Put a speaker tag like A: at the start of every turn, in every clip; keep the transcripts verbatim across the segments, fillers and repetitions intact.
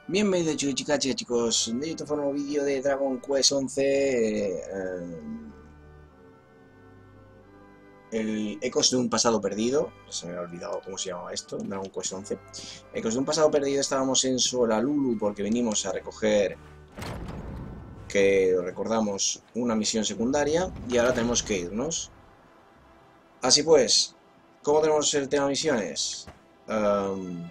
A: Bienvenidos chicos y chicas, chicas, chicos, de YouTube a un nuevo vídeo de Dragon Quest once, eh, el Ecos de un pasado perdido. Se me ha olvidado cómo se llamaba esto, Dragon Quest once. Ecos de un pasado perdido. Estábamos en Solalulu porque venimos a recoger, que recordamos, una misión secundaria, y ahora tenemos que irnos. Así pues, ¿cómo tenemos el tema misiones? Um,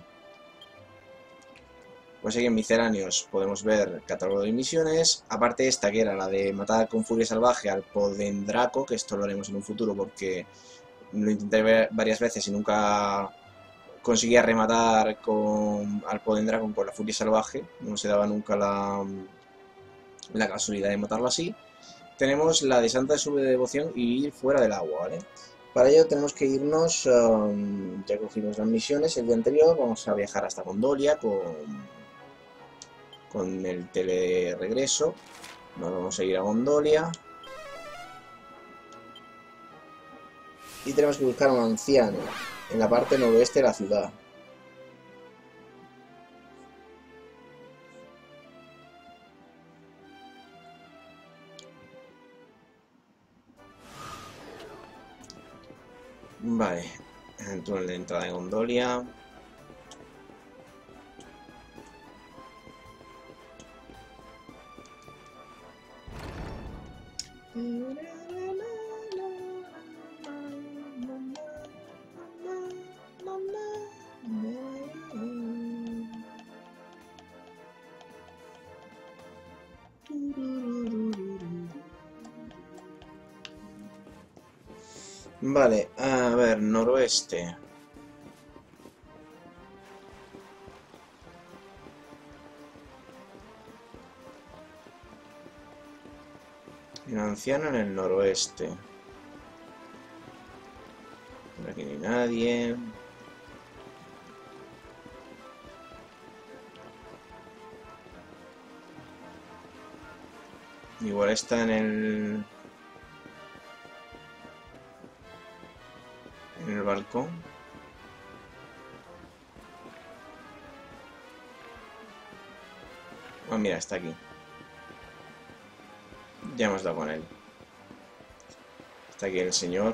A: Pues aquí en misceláneos podemos ver catálogo de misiones. Aparte esta, que era la de matar con furia salvaje al Podendraco, que esto lo haremos en un futuro porque lo intenté ver varias veces y nunca conseguía rematar con, al Podendraco con la furia salvaje. No se daba nunca la, la casualidad de matarlo así. Tenemos la de Santa Sube de Devoción y ir fuera del agua, ¿vale? Para ello tenemos que irnos, um, ya cogimos las misiones el día anterior, vamos a viajar hasta Gondolia con con el teleregreso. Nos vamos a ir a Gondolia y tenemos que buscar a un anciano en la parte noroeste de la ciudad. Vale, el túnel de entrada de Gondolia. Vale, a ver, noroeste. Un anciano en el noroeste. Por aquí no hay nadie. Igual está en el... en el balcón. Ah, mira, está aquí. Ya hemos dado con él. Está aquí el señor.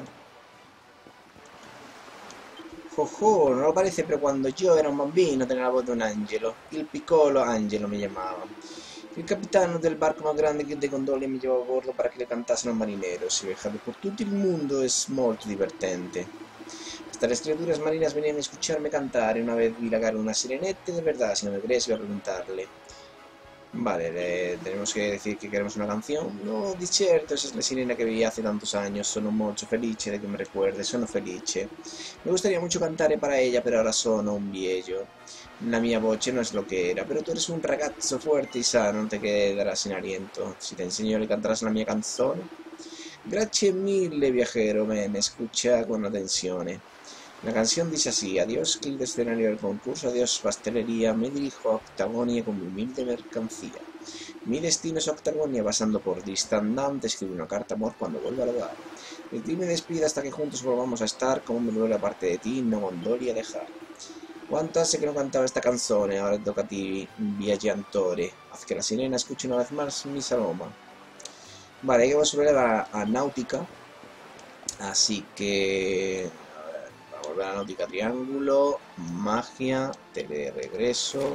A: Jojo, no lo parece, pero cuando yo era un bambino tenía la voz de un angelo. Il piccolo angelo mi llamaba. Il capitano del barco más grande que de Gondolia mi llevó a bordo para que le cantase a los marineros. Y viajar por todo el mundo es molto divertente. Hasta las criaturas marinas venían a escucharme cantar. Y una vez vi lagar una sirenette, de verdad, si no me crees voy a preguntarle. Vale, le tenemos que decir que queremos una canción. No, di certo, esa es la sirena que vi hace tantos años. Sono molto felice de que me recuerde, sono felice. Me gustaría mucho cantare para ella, pero ahora sono un viejo. La mia voce no es lo que era, pero tú eres un ragazzo fuerte y sano, no te quedarás sin aliento. Si te enseño le cantarás la mia canzone. Grazie mille, viajero, men, escucha con atención. La canción dice así: adiós, clic de escenario del concurso, adiós, pastelería, me dirijo a Octagonia con mi humilde mercancía. Mi destino es Octagonia, pasando por Distandante, escribí una carta amor cuando vuelva al hogar. De ti me despido hasta que juntos volvamos a estar, como me duele aparte de ti, no Gondolia dejar. Quanto hace que no cantaba esta canzone, ahora toca a ti, viaggiatore. Haz que la sirena escuche una vez más mi aroma. Vale, hay que volver a, a Náutica, así que... volver a Náutica, triángulo, magia, teleregreso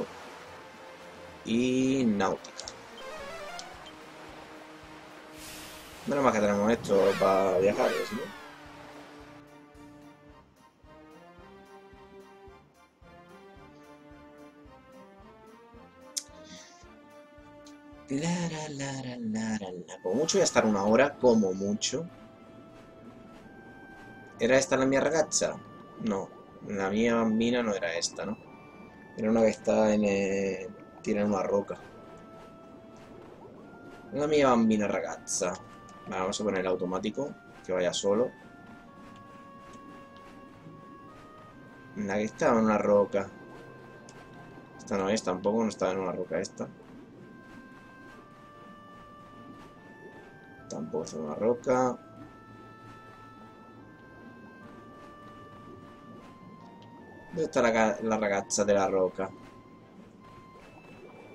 A: y náutica. Menos mal que tenemos esto para viajar, ¿no? La, la, la, la, la, la. Como mucho voy a estar una hora, como mucho. ¿Era esta la mía ragazza? No, la mía bambina no era esta, ¿no? Era una que está en... Eh, tiene una roca. La mía bambina ragazza. Vale, vamos a poner el automático, que vaya solo. La que estaba en una roca. Esta no es, tampoco no estaba en una roca esta. Tampoco está en una roca. ¿Dove está la, la ragazza de la roca?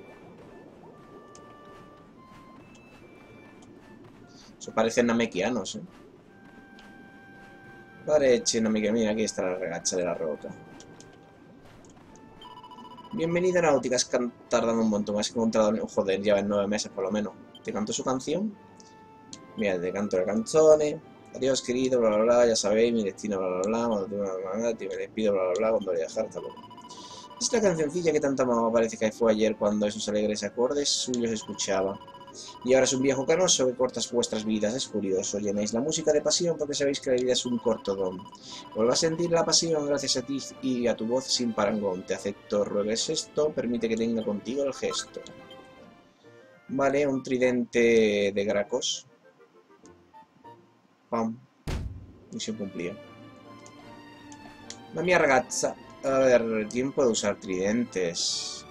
A: Eso parecen namekianos, ¿eh? Parece namekianos. Mira, aquí está la regacha de la roca. Bienvenida a Náutica, has tardado un montón, has encontrado... Joder, lleva nueve meses por lo menos. ¿Te canto su canción? Mira, te canto la canzone. Adiós, querido, bla, bla, bla, ya sabéis, mi destino, bla, bla, bla, cuando tú, bla, bla, bla, te me despido, bla, bla, bla, cuando voy a dejar, hasta luego. Es la cancioncilla que tanto amaba, parece que fue ayer cuando esos alegres acordes suyos escuchaba. Y ahora es un viejo canoso que corta vuestras vidas, es curioso, llenáis la música de pasión porque sabéis que la vida es un corto don. Vuelvo a sentir la pasión gracias a ti y a tu voz sin parangón, te acepto, ruegues esto, permite que tenga contigo el gesto. Vale, un tridente de Gracos. Pam. Misión cumplida. La mia ragazza. A ver, ¿quién puede usar tridentes?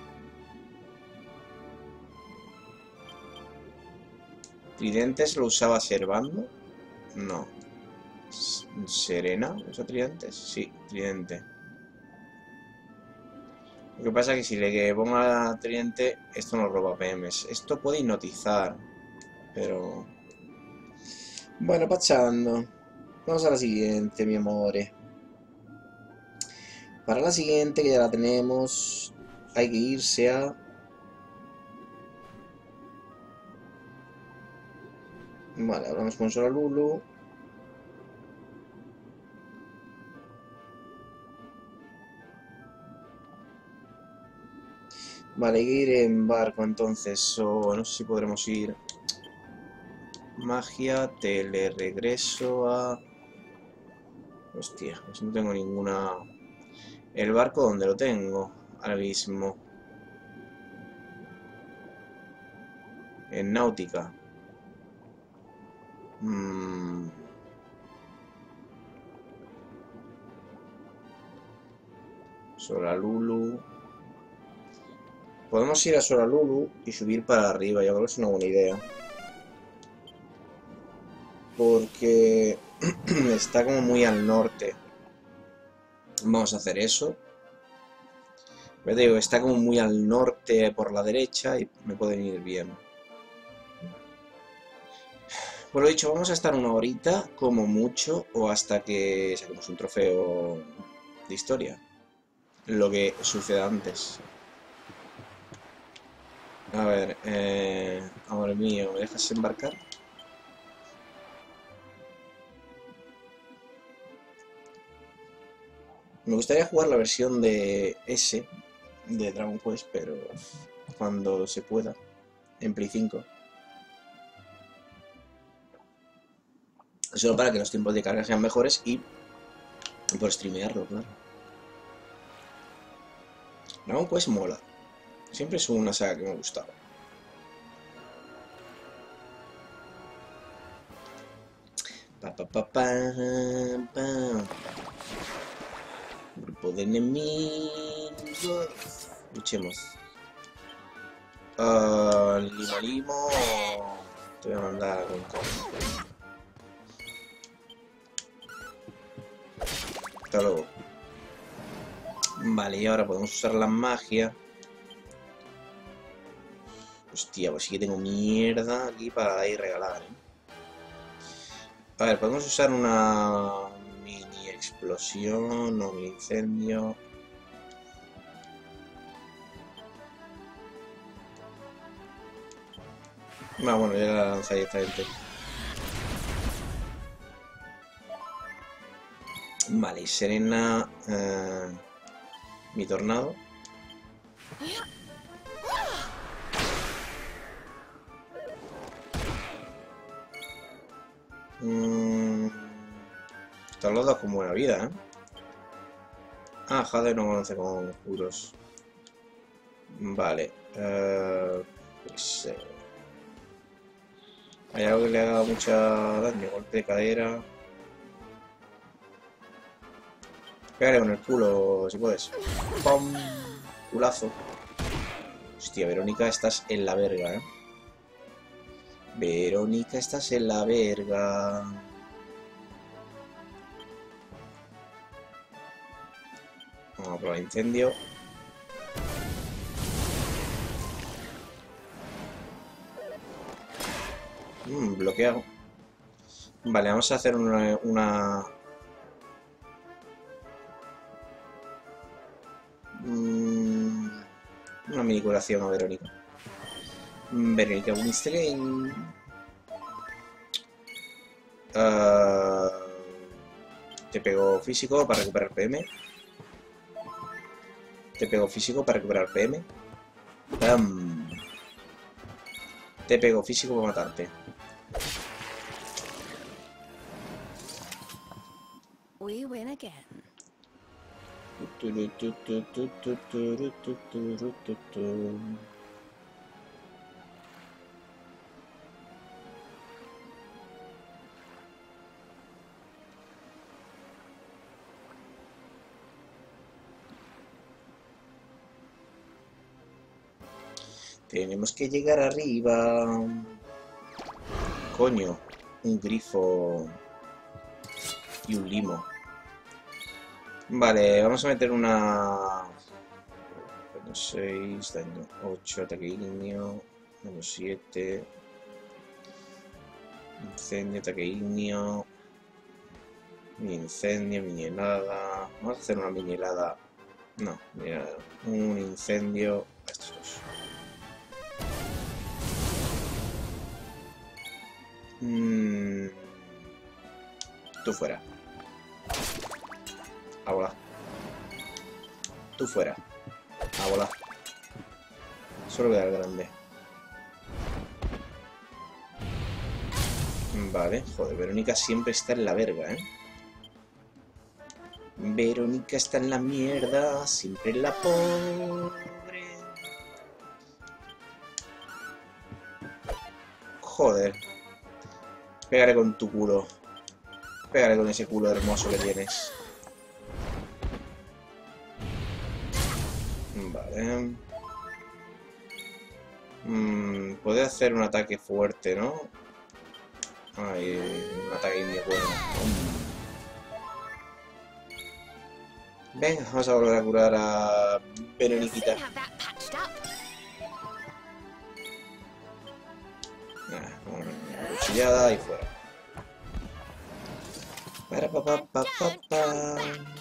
A: ¿Tridentes lo usaba Servando? No. ¿Serena usa tridentes? Sí, tridente. Lo que pasa es que si le pongo a tridente, esto no roba P Ms. Esto puede hipnotizar, pero... Bueno, pachando. Vamos a la siguiente, mi amore. Para la siguiente, que ya la tenemos, hay que irse a... Vale, hablamos con Soralulu. Vale, hay que ir en barco entonces, o no sé si podremos ir... Magia, tele, regreso a... Hostia, pues no tengo ninguna... El barco, ¿dónde lo tengo? Ahora mismo. En náutica. Mm. Soralulu. Podemos ir a Soralulu y subir para arriba. Yo creo que es una buena idea. Porque está como muy al norte. Vamos a hacer eso. Pero digo, está como muy al norte por la derecha y me puede venir bien. Por lo dicho, vamos a estar una horita, como mucho, o hasta que saquemos un trofeo de historia. Lo que suceda antes. A ver, eh, amor mío, ¿me dejas embarcar? Me gustaría jugar la versión de S de Dragon Quest, pero cuando se pueda, en Play cinco. Solo para que los tiempos de carga sean mejores y por streamearlo, claro. Dragon Quest mola. Siempre es una saga que me ha gustado. Pa, pa, pa, pa, pa. Grupo de enemigos. Luchemos. Uh, Limo Limo. Te voy a mandar con cosas. Hasta luego. Vale, y ahora podemos usar la magia. Hostia, pues sí que tengo mierda aquí para ir regalar, ¿eh? A ver, podemos usar una mini explosión o mini incendio. No, bueno, ya la lanza directamente. Vale, y Serena... Eh, mi tornado. Mm, Estos los dos con buena vida, ¿eh? Ah, Jade no conoce con puros. Vale. Uh, pues, eh. Hay algo que le haga mucha daño. Golpe de cadera. Pégale con el culo, si puedes. ¡Pum! Culazo. Hostia, Verónica, estás en la verga, ¿eh? Verónica, estás en la verga. Vamos a probar incendio. Mmm, bloqueado. Vale, vamos a hacer una... una... Una mini curación a Verónica. Verónica Winstein. Uh, te pego físico para recuperar P M. Te pego físico para recuperar P M. Um, te pego físico para matarte.
B: We win again.
A: Tenemos que llegar arriba. Coño, un grifo y un limo. Vale, vamos a meter una... Daño seis, daño ocho, ataque ignio, daño siete, incendio, ataque ignio, mini incendio, mini helada. Vamos a hacer una mini helada. No, mira, un incendio a estos dos. Mm. Tú fuera. A volar. Tú fuera. A volar. Solo voy a dar grande. Vale, joder, Verónica siempre está en la verga, ¿eh? Verónica está en la mierda, siempre en la pobre. Joder. Pégale con tu culo. Pégale con ese culo hermoso que tienes. Vale. Mm, puede hacer un ataque fuerte, ¿no? Ay, un ataque muy bueno. Venga, vamos a volver a curar a Veroniquita. Nah, una cuchillada y fuera. Para pa pa pa pa pa.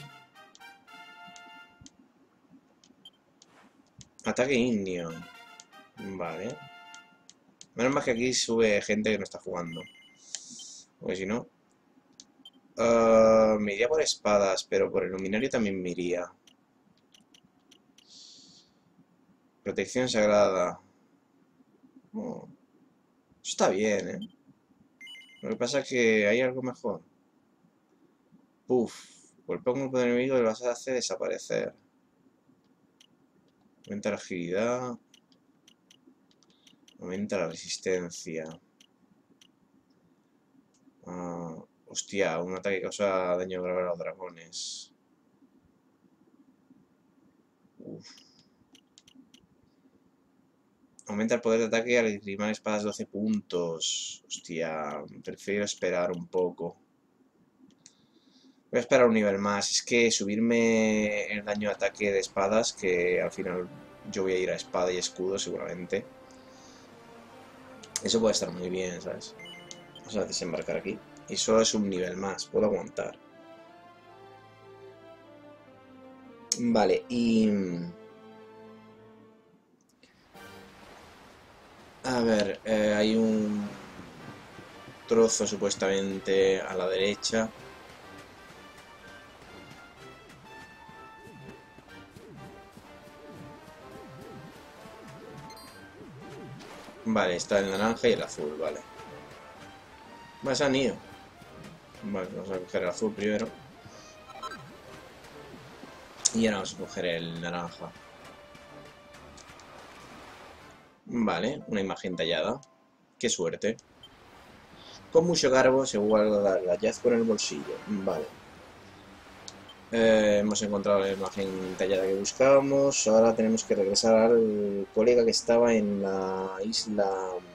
A: Ataque indio. Vale. Menos mal que aquí sube gente que no está jugando. Porque si no... Uh, me iría por espadas, pero por el luminario también me iría. Protección sagrada. Oh. Está bien, ¿eh? Lo que pasa es que hay algo mejor. Puf. Golpea un grupo de enemigos y lo vas a hacer desaparecer. Aumenta la agilidad. Aumenta la resistencia. Ah, hostia, un ataque que causa daño grave a los dragones. Uf. Aumenta el poder de ataque al esgrimar espadas doce puntos. Hostia, prefiero esperar un poco. Voy a esperar un nivel más. Es que subirme el daño de ataque de espadas, que al final yo voy a ir a espada y escudo seguramente. Eso puede estar muy bien, ¿sabes? Vamos a desembarcar aquí. Y solo es un nivel más, puedo aguantar. Vale, y... A ver, eh, hay un trozo supuestamente a la derecha. Vale, está el naranja y el azul, vale. Vas a Nio. Vale, vamos a coger el azul primero. Y ahora vamos a coger el naranja. Vale, una imagen tallada. Qué suerte. Con mucho garbo se guarda el hallazgo en el bolsillo. Vale. Eh, hemos encontrado la imagen tallada que buscábamos. Ahora tenemos que regresar al colega que estaba en la isla...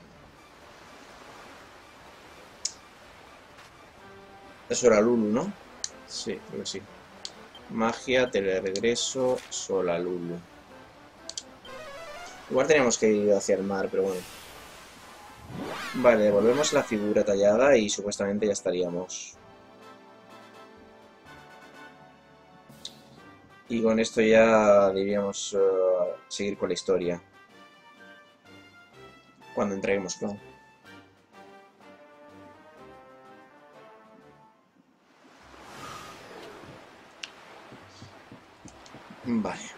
A: Solalulu, ¿no? Sí, creo que sí. Magia, teleregreso, Solalulu. Igual teníamos que ir hacia el mar, pero bueno. Vale, devolvemos la figura tallada y supuestamente ya estaríamos. Y con esto ya deberíamos uh, seguir con la historia. Cuando entreguemos, claro. Vale.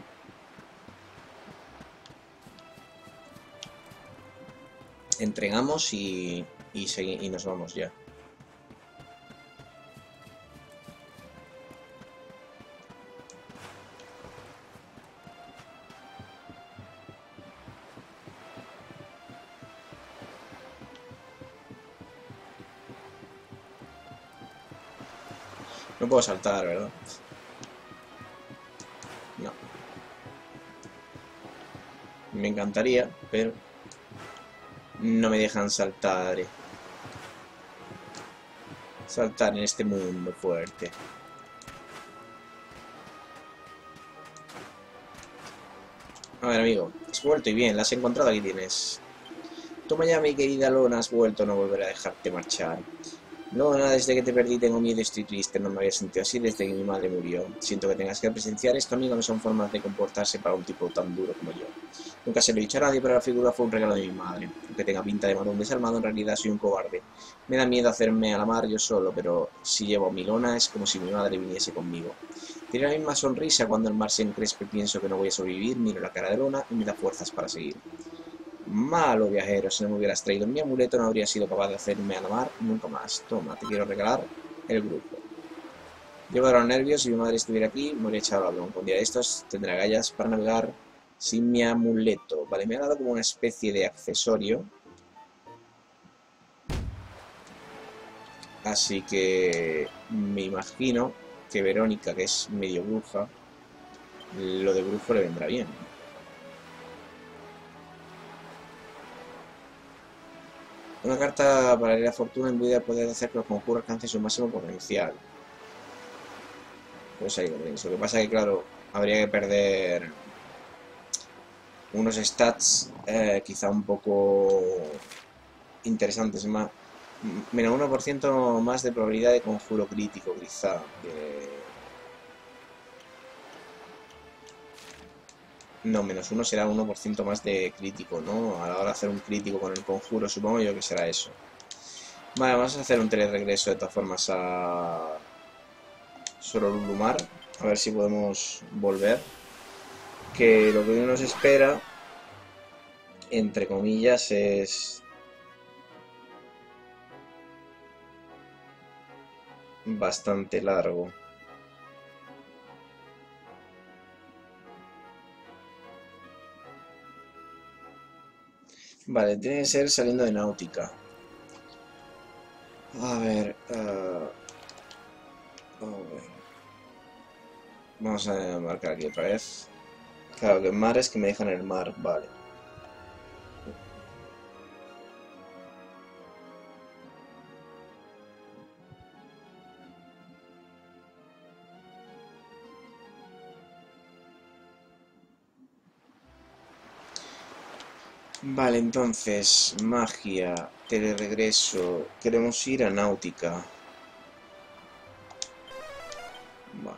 A: Entregamos y, y, y nos vamos ya. No puedo saltar, ¿verdad? No. Me encantaría, pero no me dejan saltar. Saltar en este mundo fuerte. A ver, amigo, has vuelto y bien, la has encontrado, aquí tienes. Toma ya, mi querida Lona, has vuelto, no volveré a dejarte marchar. Lona, desde que te perdí tengo miedo y estoy triste, no me había sentido así desde que mi madre murió. Siento que tengas que presenciar esto, amigo, no son formas de comportarse para un tipo tan duro como yo. Nunca se lo he dicho a nadie, pero la figura fue un regalo de mi madre. Aunque tenga pinta de marón desarmado, en realidad soy un cobarde. Me da miedo hacerme a la mar yo solo, pero si llevo a mi Lona es como si mi madre viniese conmigo. Tiene la misma sonrisa cuando el mar se encrespe, pienso que no voy a sobrevivir, miro la cara de Lona y me da fuerzas para seguir. Malo, viajero, si no me hubieras traído mi amuleto no habría sido capaz de hacerme a la mar nunca más. Toma, te quiero regalar el grupo. Llevo de los nervios, si mi madre estuviera aquí, me habría echado la bronca. Un día de estos tendré agallas para navegar sin mi amuleto. Vale, me ha dado como una especie de accesorio. Así que me imagino que Verónica, que es medio bruja, lo de brujo le vendrá bien. Una carta para la fortuna imbuida de poder hacer que los conjuros alcancen su máximo potencial. Pues ahí lo tenéis. Lo que pasa es que, claro, habría que perder unos stats eh, quizá un poco interesantes. Más, menos uno por ciento más de probabilidad de conjuro crítico, quizá. Que... No, menos uno será uno por ciento más de crítico, ¿no? A la hora de hacer un crítico con el conjuro, supongo yo que será eso. Vale, vamos a hacer un teleregreso de todas formas a Sorolumar, a ver si podemos volver. Que lo que nos espera, entre comillas, es bastante largo. Vale, tiene que ser saliendo de náutica. A ver, uh, oh, vamos a marcar aquí otra vez. Claro, que en mar es que me dejan en el mar, vale. Vale, entonces, magia, teleregreso, queremos ir a náutica. Vale.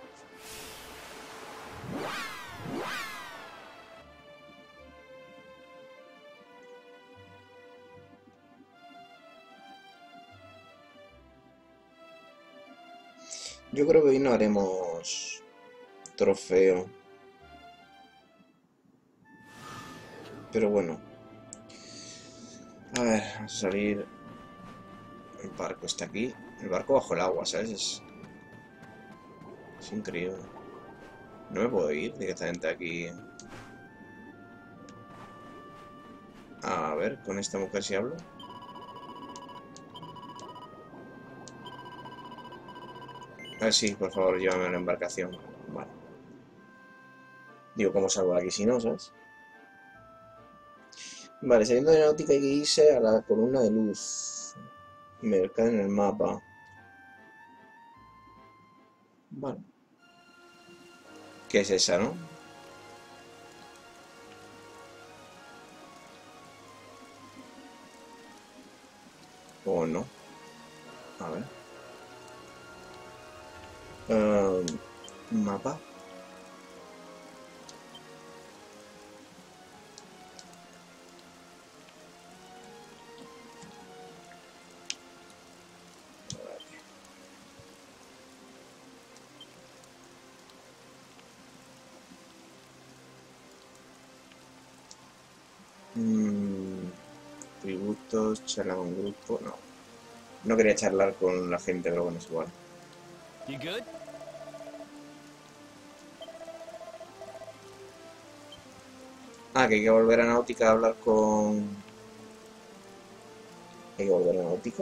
A: Yo creo que hoy no haremos trofeo. Pero bueno. A ver, vamos a salir. El barco está aquí. El barco bajo el agua, ¿sabes? Es, es increíble. No me puedo ir directamente aquí. A ver, con esta mujer si hablo. A ver, sí, por favor, llévame a la embarcación. Vale. Digo, ¿cómo salgo de aquí si no, sabes? Vale, saliendo de náutica hay que irse a la columna de luz. Mercar en el mapa. Vale. ¿Qué es esa, no? O no. A ver. Um, mapa. Mm, tributos, charla con grupo. No. No quería charlar con la gente, pero bueno, es igual.
C: You good?
A: Ah, que hay que volver a Náutica a hablar con... Hay que volver a Náutica.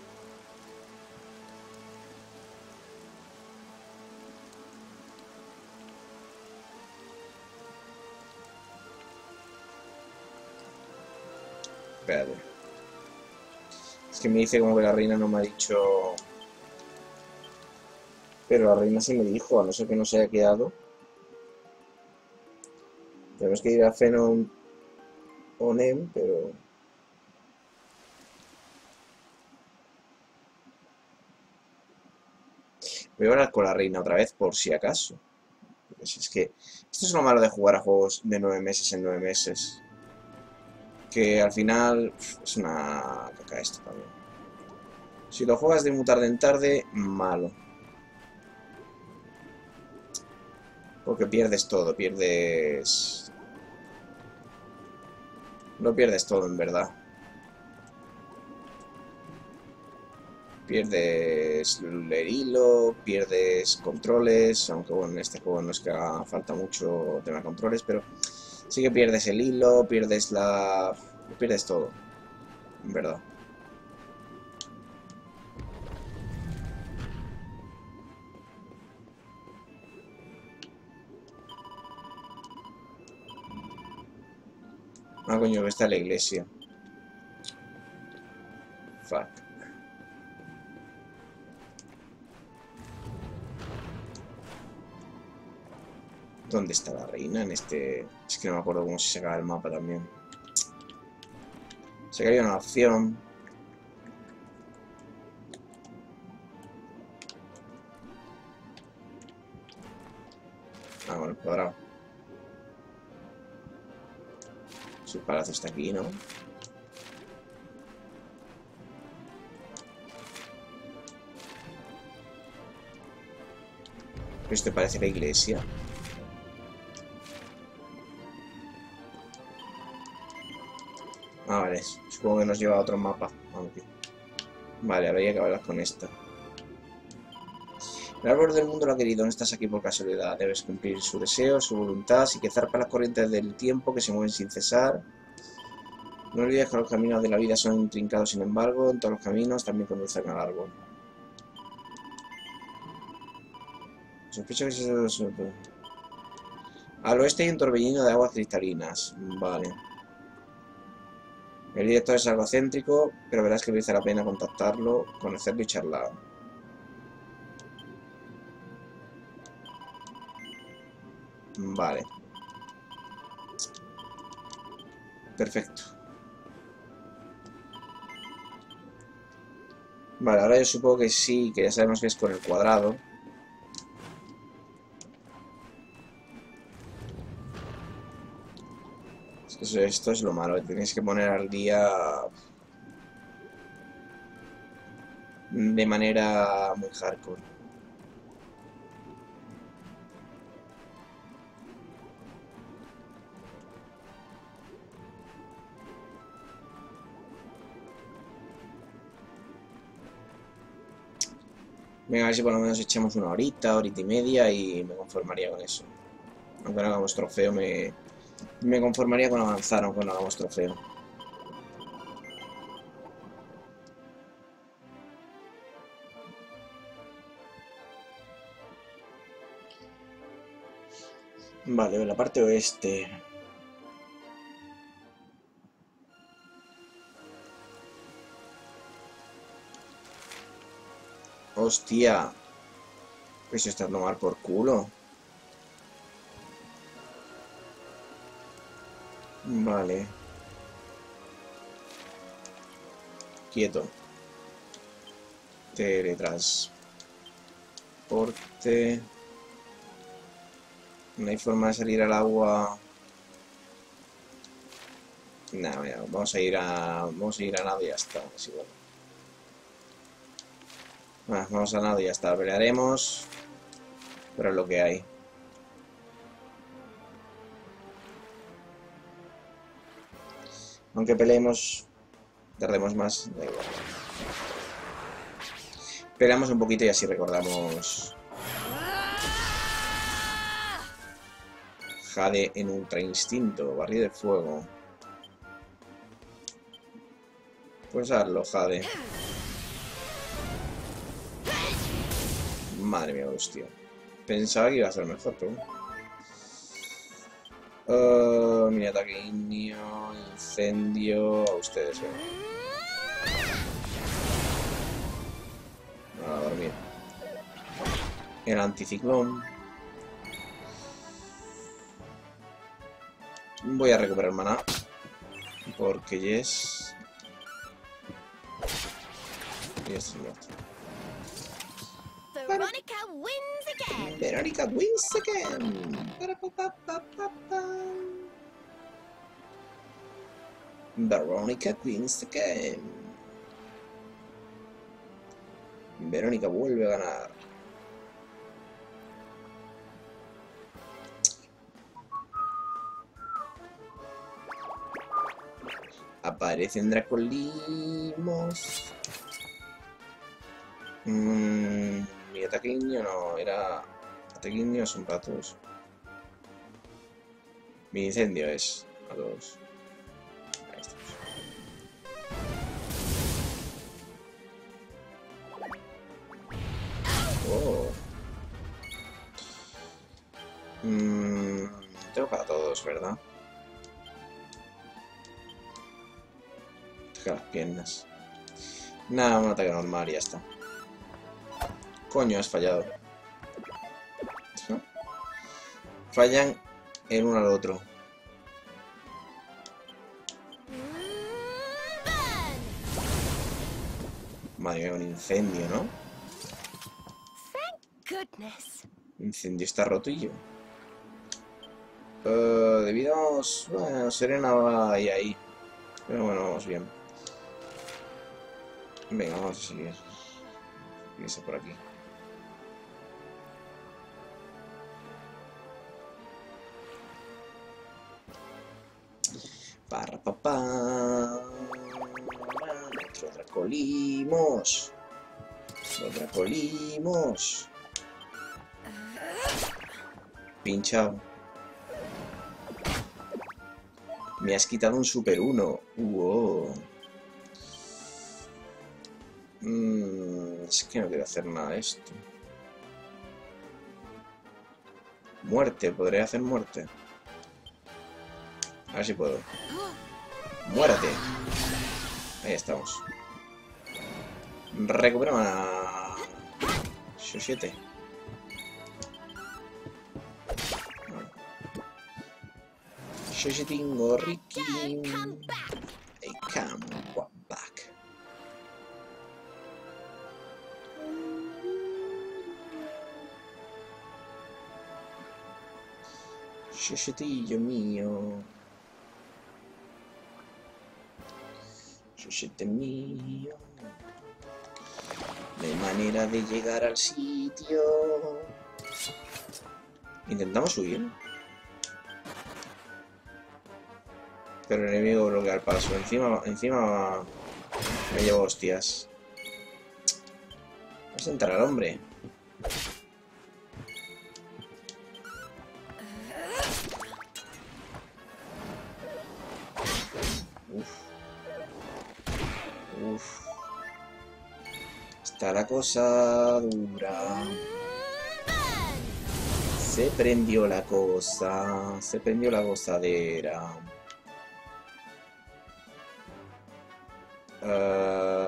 A: Espérate. Es que me dice como que la reina no me ha dicho... Pero la reina sí me dijo, a no ser que no se haya quedado. Tenemos que ir a Fenon Onem, pero... Voy a hablar con la reina otra vez, por si acaso. Pues es que esto es lo malo de jugar a juegos de nueve meses en nueve meses. Que al final es una caca esto también. Si lo juegas de muy tarde en tarde, malo. Porque pierdes todo, pierdes... No pierdes todo en verdad. Pierdes el hilo, pierdes controles, aunque bueno, en este juego no es que haga falta mucho tema de controles, pero sí que pierdes el hilo, pierdes la... pierdes todo, en verdad. Ah, coño, que está la iglesia. Fuck. ¿Dónde está la reina en este...? Es que no me acuerdo cómo se sacaba el mapa también. Sé que había una opción. Ah, bueno, cuadrado. Su palacio está aquí, ¿no? Esto parece la iglesia. Ah, vale. Supongo que nos lleva a otro mapa. Aunque... Vale, ahora hay que hablar con esta. El árbol del mundo lo ha querido, no estás aquí por casualidad. Debes cumplir su deseo, su voluntad, y que zarpa las corrientes del tiempo que se mueven sin cesar. No olvides que los caminos de la vida son intrincados, sin embargo, en todos los caminos también conducen al árbol. Sospecho que es... Al oeste hay un torbellino de aguas cristalinas. Vale. El director es algo céntrico, pero verás que merece la pena contactarlo, conocerlo y charlar. Vale. Perfecto. Vale, ahora yo supongo que sí, que ya sabemos que es con el cuadrado. Es que esto es lo malo, tenéis que poner al día de manera muy hardcore. Venga, a ver si por lo menos echamos una horita, horita y media y me conformaría con eso. Aunque no hagamos trofeo, me, me conformaría con avanzar, aunque no hagamos trofeo. Vale, la parte oeste. Hostia. Eso está a tomar por culo. Vale. Quieto. Teletransporte. No hay forma de salir al agua. Nada, mira, vamos a ir a. Vamos a ir a nado y ya está. Es igual. Ah, vamos a nado y ya está. Pelearemos. Pero es lo que hay. Aunque peleemos, tardemos más, da igual. Peleamos un poquito y así recordamos. Jade en Ultra Instinto, barril de fuego. Pues hazlo, Jade. Madre mía, hostia. Pensaba que iba a ser mejor, pero... Uh, mini ataque ignio, incendio, a ustedes, ¿eh? A dormir. El anticiclón. Voy a recuperar maná. Porque yes. Y esto es muerto.
B: Veronica wins again.
A: Veronica wins again. Veronica wins again. Verónica vuelve a ganar. Aparecen Dracolimos. Mmm... Mi ataque ignio no, era... Ataque ignio son para todos. Mi incendio es a todos. Ahí estamos. Oh. Mmm... Tengo para todos, ¿verdad? Deja las piernas. Nada, un ataque normal y ya está. Coño, has fallado. Fallan el uno al otro. Madre mía, un incendio, ¿no?
B: Goodness.
A: Incendio está rotillo. Uh, debido... Bueno, Serena va ahí, ahí. Pero bueno, vamos bien. Venga, vamos a seguir. Irse por aquí. Para papá. Otro Dracolimos. Otro Dracolimos. Pinchado. Me has quitado un super uno. Wow. Mm, es que no quiero hacer nada de esto. Muerte, podría hacer muerte. A ver si puedo. ¡Muérate! Ahí estamos. Recuperamos a... siete. Yo tengo Ricky. I come back. Yoyetillo mío. Yoyete mío. No hay manera de llegar al sitio. Intentamos huir. Pero el enemigo bloquea el paso. Encima, encima me llevo hostias. Vamos a entrar al hombre. Uf. Uf. Está la cosa dura. Se prendió la cosa. Se prendió la gozadera. Uh,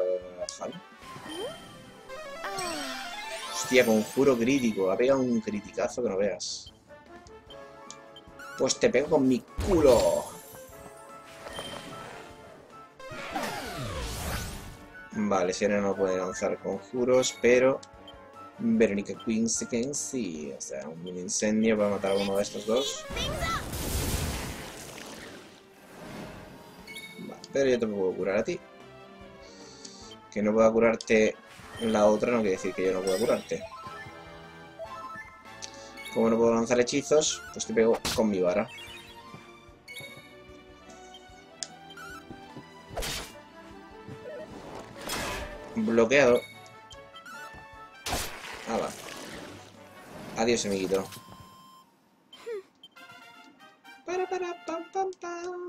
A: Hostia, conjuro crítico. Ha pegado un criticazo que no veas. Pues te pego con mi culo. Vale, Serena no puede lanzar conjuros, pero Verónica Queen se que sí. O sea, un mini incendio para matar a uno de estos dos. Vale, pero yo te puedo curar a ti. Que no pueda curarte la otra no quiere decir que yo no pueda curarte. Como no puedo lanzar hechizos, pues te pego con mi vara. Bloqueado. Ah, va. Adiós, amiguito. Para, para, pam, pam, pam.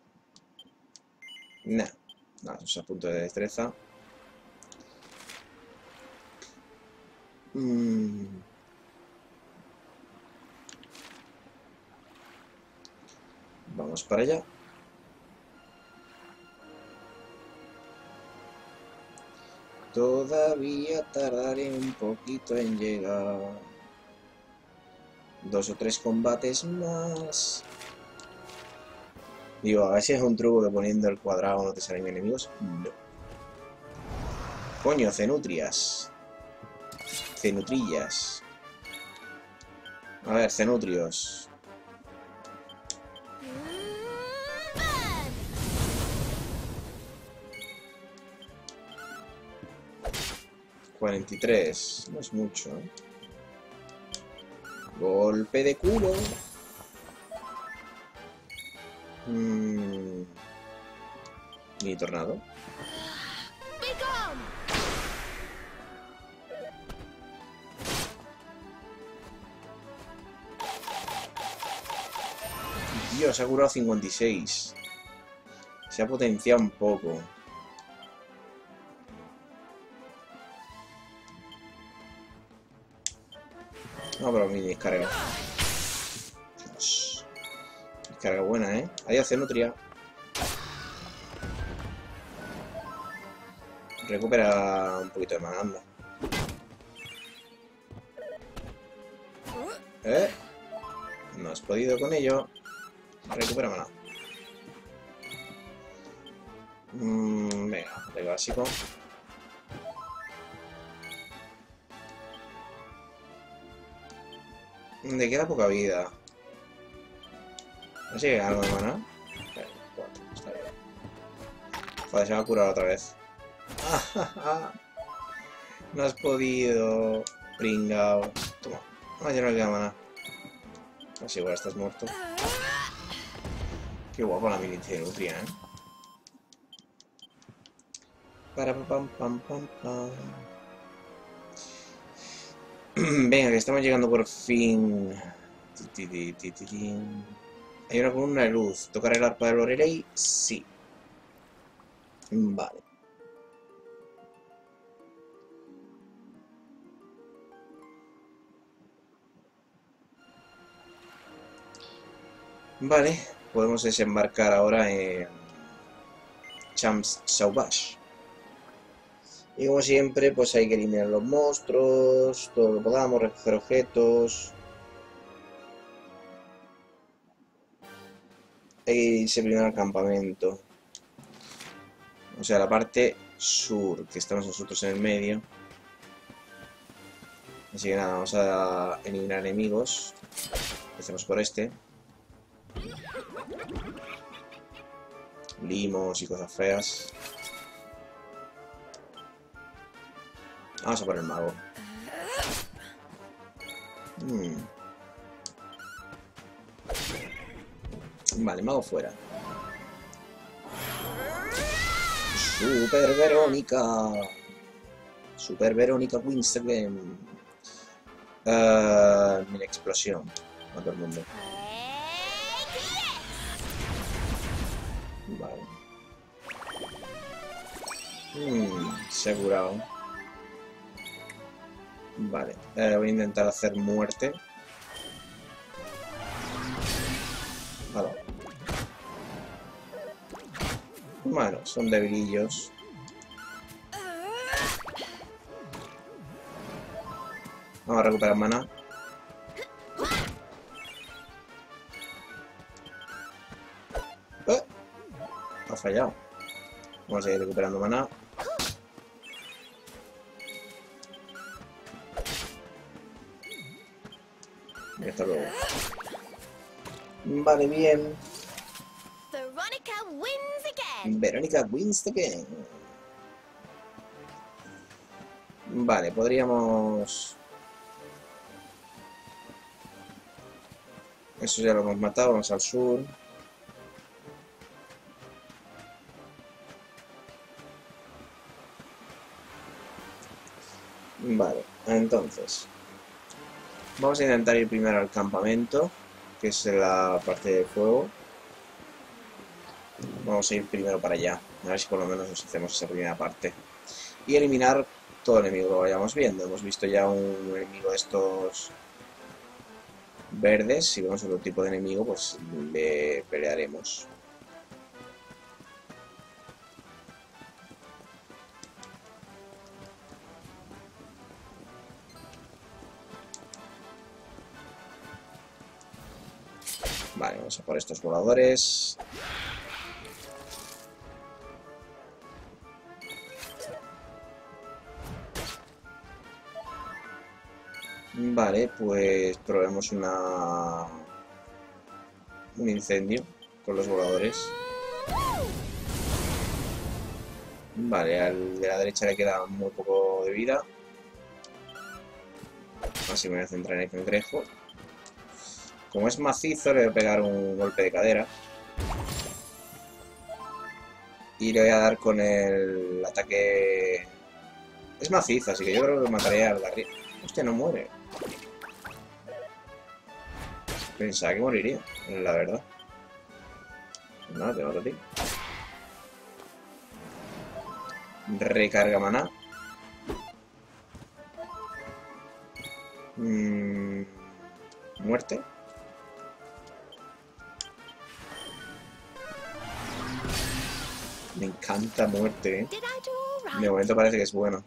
A: Nah. No, eso es a punto de destreza. Mm. Vamos para allá. Todavía tardaré un poquito en llegar. Dos o tres combates más. Digo, a ver si es un truco que poniendo el cuadrado no te salen enemigos. No. Coño, cenutrias. Cenutrillas. A ver, cenutrios. cuarenta y tres. No es mucho, ¿eh? Golpe de culo. Mm. Ni tornado. Dios, se ha curado cincuenta y seis. Se ha potenciado un poco. No, pero mi descarga. Dios. Descarga buena, ¿eh? Adiós, Cenutria. Recupera un poquito de mana, anda. ¿Eh? No has podido con ello. Recupera mana. Mm, venga, ataque básico. Le queda poca vida. No sé qué algo de mana. cuatro, está bien. Joder, se va a curar otra vez. No has podido. Pringao. Toma. Ah, ya no le queda mana. Así igual estás muerto. Qué guapo la mini Cenutria, ¿eh? Para pam pam pam pam. Venga, que estamos llegando por fin. Hay una columna de luz. ¿Tocar el arpa de Lorelei? Sí. Vale. Vale, podemos desembarcar ahora en Champs Sauvage. Y como siempre, pues hay que eliminar los monstruos, todo lo que podamos, recoger objetos. Hay que irse primero al campamento. O sea, la parte sur, que estamos nosotros en el medio. Así que nada, vamos a eliminar enemigos. Empecemos por este. Limos y cosas feas. Vamos a por el mago. Hmm. Vale, mago fuera. Super Verónica. Super Verónica Queenstone. Uh, mini explosión. A todo el mundo. Vale. Hmm, se ha curado. Vale, eh, voy a intentar hacer muerte. Vale. Bueno, son debilillos. Vamos a recuperar mana. ¡Eh! Ha fallado. Vamos a ir recuperando mana. Hasta luego. Vale, bien.
B: Veronica wins again.
A: Verónica wins again. Vale, podríamos... Eso ya lo hemos matado, vamos al sur. Vale, entonces vamos a intentar ir primero al campamento, que es la parte de fuego. Vamos a ir primero para allá, a ver si por lo menos nos hacemos esa primera parte. Y eliminar todo el enemigo que vayamos viendo. Hemos visto ya un enemigo de estos verdes. Si vemos otro tipo de enemigo, pues le pelearemos. Vale, vamos a por estos voladores. Vale, pues probemos una... un incendio con los voladores. Vale, al de la derecha le queda muy poco de vida. Así me voy a centrar en el cangrejo. Como es macizo, le voy a pegar un golpe de cadera. Y le voy a dar con el ataque... Es macizo, así que yo creo que mataré al de arriba. Hostia, no muere. Pensaba que moriría, la verdad. No, te mato a ti. Recarga maná. Mm, muerte. Me encanta muerte, ¿eh?
B: Did I do all right?
A: De momento parece que es bueno.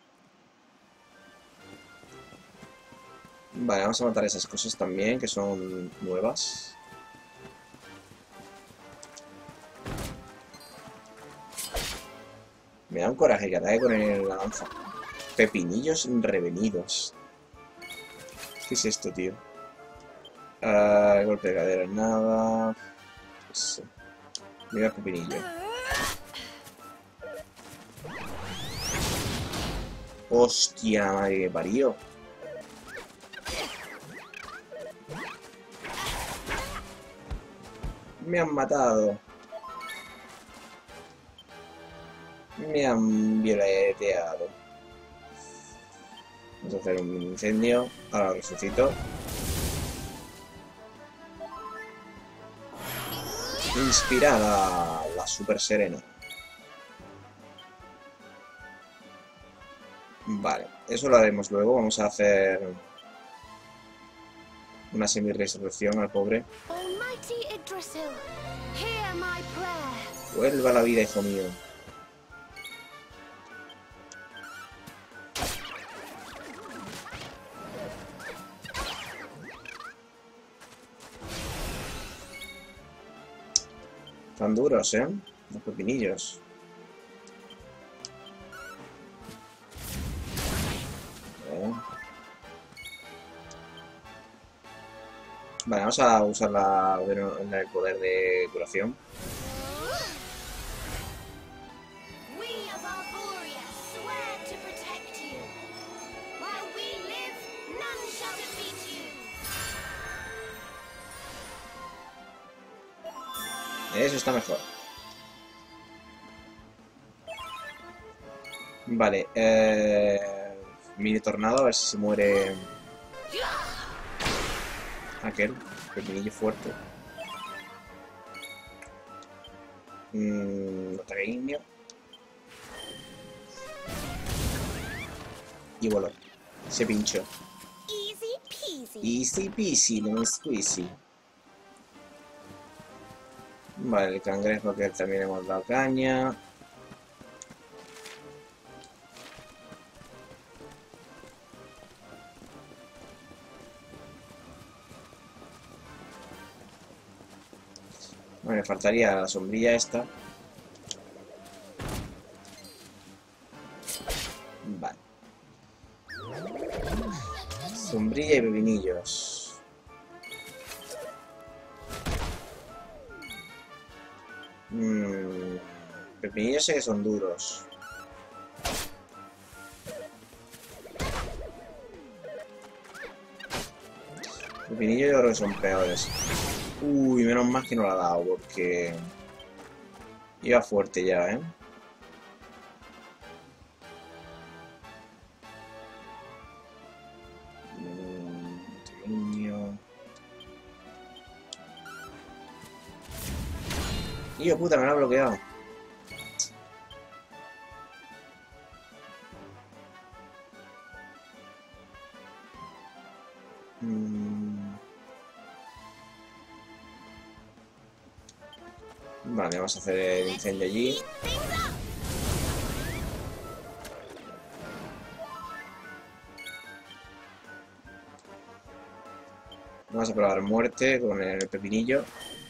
A: Vale, vamos a matar esas cosas también, que son nuevas. Me da un coraje que ataque con el lanza. Pepinillos revenidos. ¿Qué es esto, tío? Uh, golpe de cadera, nada. Eso. Mira el pepinillo. Hostia, madre que parió. Me han matado. Me han violeteado. Vamos a hacer un incendio. Ahora lo resucito. Inspirada la super serena. Vale, eso lo haremos luego. Vamos a hacer una semi-resurrección al pobre.
B: Almighty Yggdrasil, hear my prayer.
A: Vuelva a la vida, hijo mío. Tan duros, ¿eh? Los pepinillos. Eh. Vale, vamos a usar la, el poder de curación.
B: We of Arborea swear to protect you. While we live, none shall defeat you.
A: Eso está mejor. Vale, eh, mini tornado, a ver si se muere aquel pepinillo fuerte. Mm, ataque ignio. Y voló. Se pinchó.
B: Easy peasy.
A: Easy peasy, lemon squeezy. Vale, el cangrejo que también hemos dado caña. Bueno, me faltaría la sombrilla esta. Vale. Sombrilla y pepinillos. Mmm... Pepinillos sé que son duros. Pepinillos yo creo que son peores. Uy, menos mal que no la ha dado, porque... iba fuerte ya, ¿eh? Niño. Hijo puta, me lo ha bloqueado. Mm. Vale, vamos a hacer el incendio allí. Vamos a probar muerte con el pepinillo.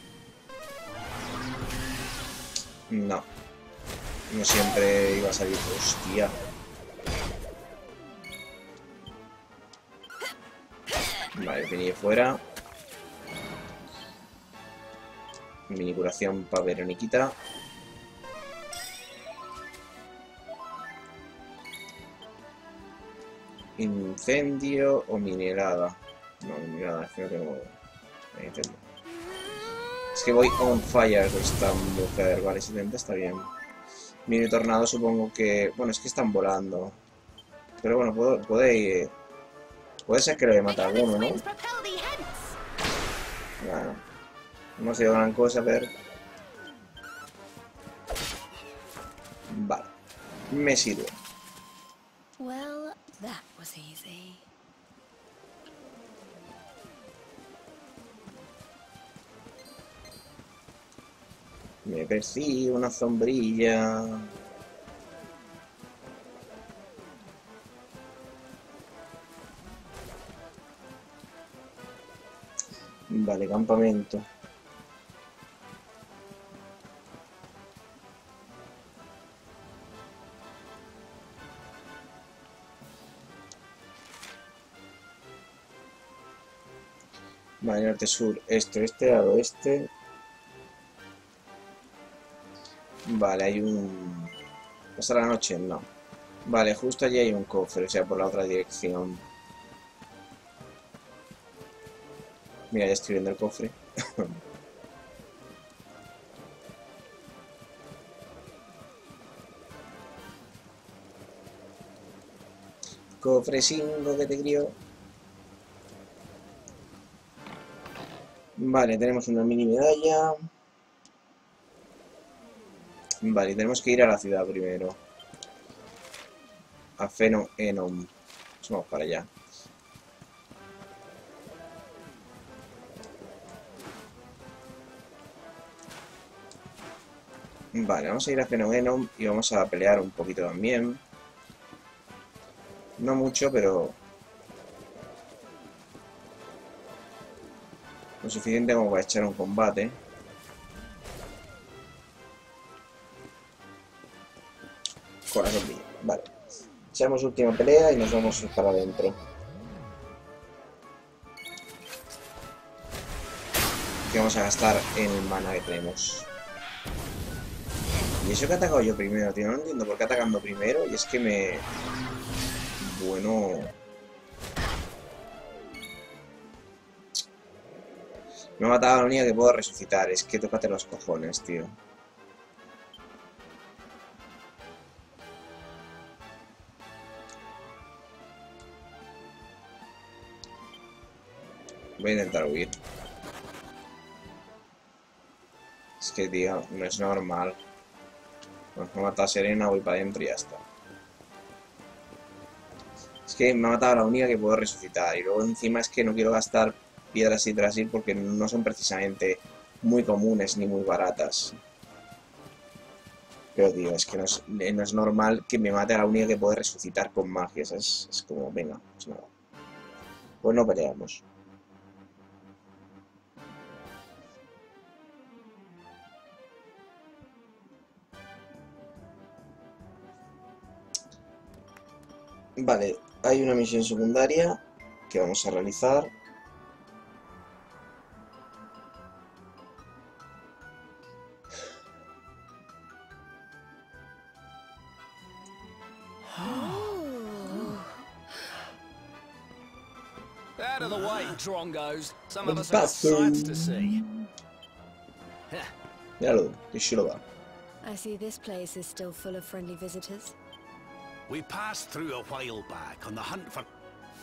A: No. No siempre iba a salir. Hostia. Vale, pepinillo fuera. Mini curación para Veroniquita. Incendio o minerada. No, minerada, es que no tengo incendio. Es que voy on fire con esta mujer. Vale, setenta está bien. Mini tornado supongo que... Bueno, es que están volando. Pero bueno, puedo, puede, puede ser que le mate a alguno, ¿no? Bueno, no ha sido gran cosa, pero... Vale, me sirve.
B: Well, that was easy.
A: Me persigue una sombrilla. Vale, campamento. Vale, norte, sur, este, oeste, al oeste. Vale, hay un... ¿Pasar la noche? No. Vale, justo allí hay un cofre, o sea, por la otra dirección. Mira, ya estoy viendo el cofre. Cofre cinco que te crió. Vale, tenemos una mini medalla. Vale, tenemos que ir a la ciudad primero. A Feno Enom. Vamos para allá. Vale, vamos a ir a Feno Enom y vamos a pelear un poquito también. No mucho, pero... lo suficiente como para echar un combate. Corazón mío. Vale. Echamos última pelea y nos vamos para adentro. Que vamos a gastar en el mana que tenemos. Y eso que he atacado yo primero, tío. No entiendo por qué atacando primero. Y es que me... Bueno... Me ha matado a la única que puedo resucitar. Es que tócate los cojones, tío. Voy a intentar huir. Es que, tío, no es normal. Bueno, me ha matado a Serena, voy para adentro y ya está. Es que me ha matado a la única que puedo resucitar. Y luego encima es que no quiero gastar piedras y Yggdrasil porque no son precisamente muy comunes ni muy baratas. Pero, tío, es que no es, no es normal que me mate a la única que puede resucitar con magia. Es, es como, venga, pues nada. Pues no peleamos. Vale, hay una misión secundaria que vamos a realizar.
C: Out of the way, drongos. Some of
A: El
C: us have got
A: paso.
C: sights to see.
A: Míralo, que chulo va.
B: I see this place is still full of friendly visitors.
D: We passed through a while back on the hunt for...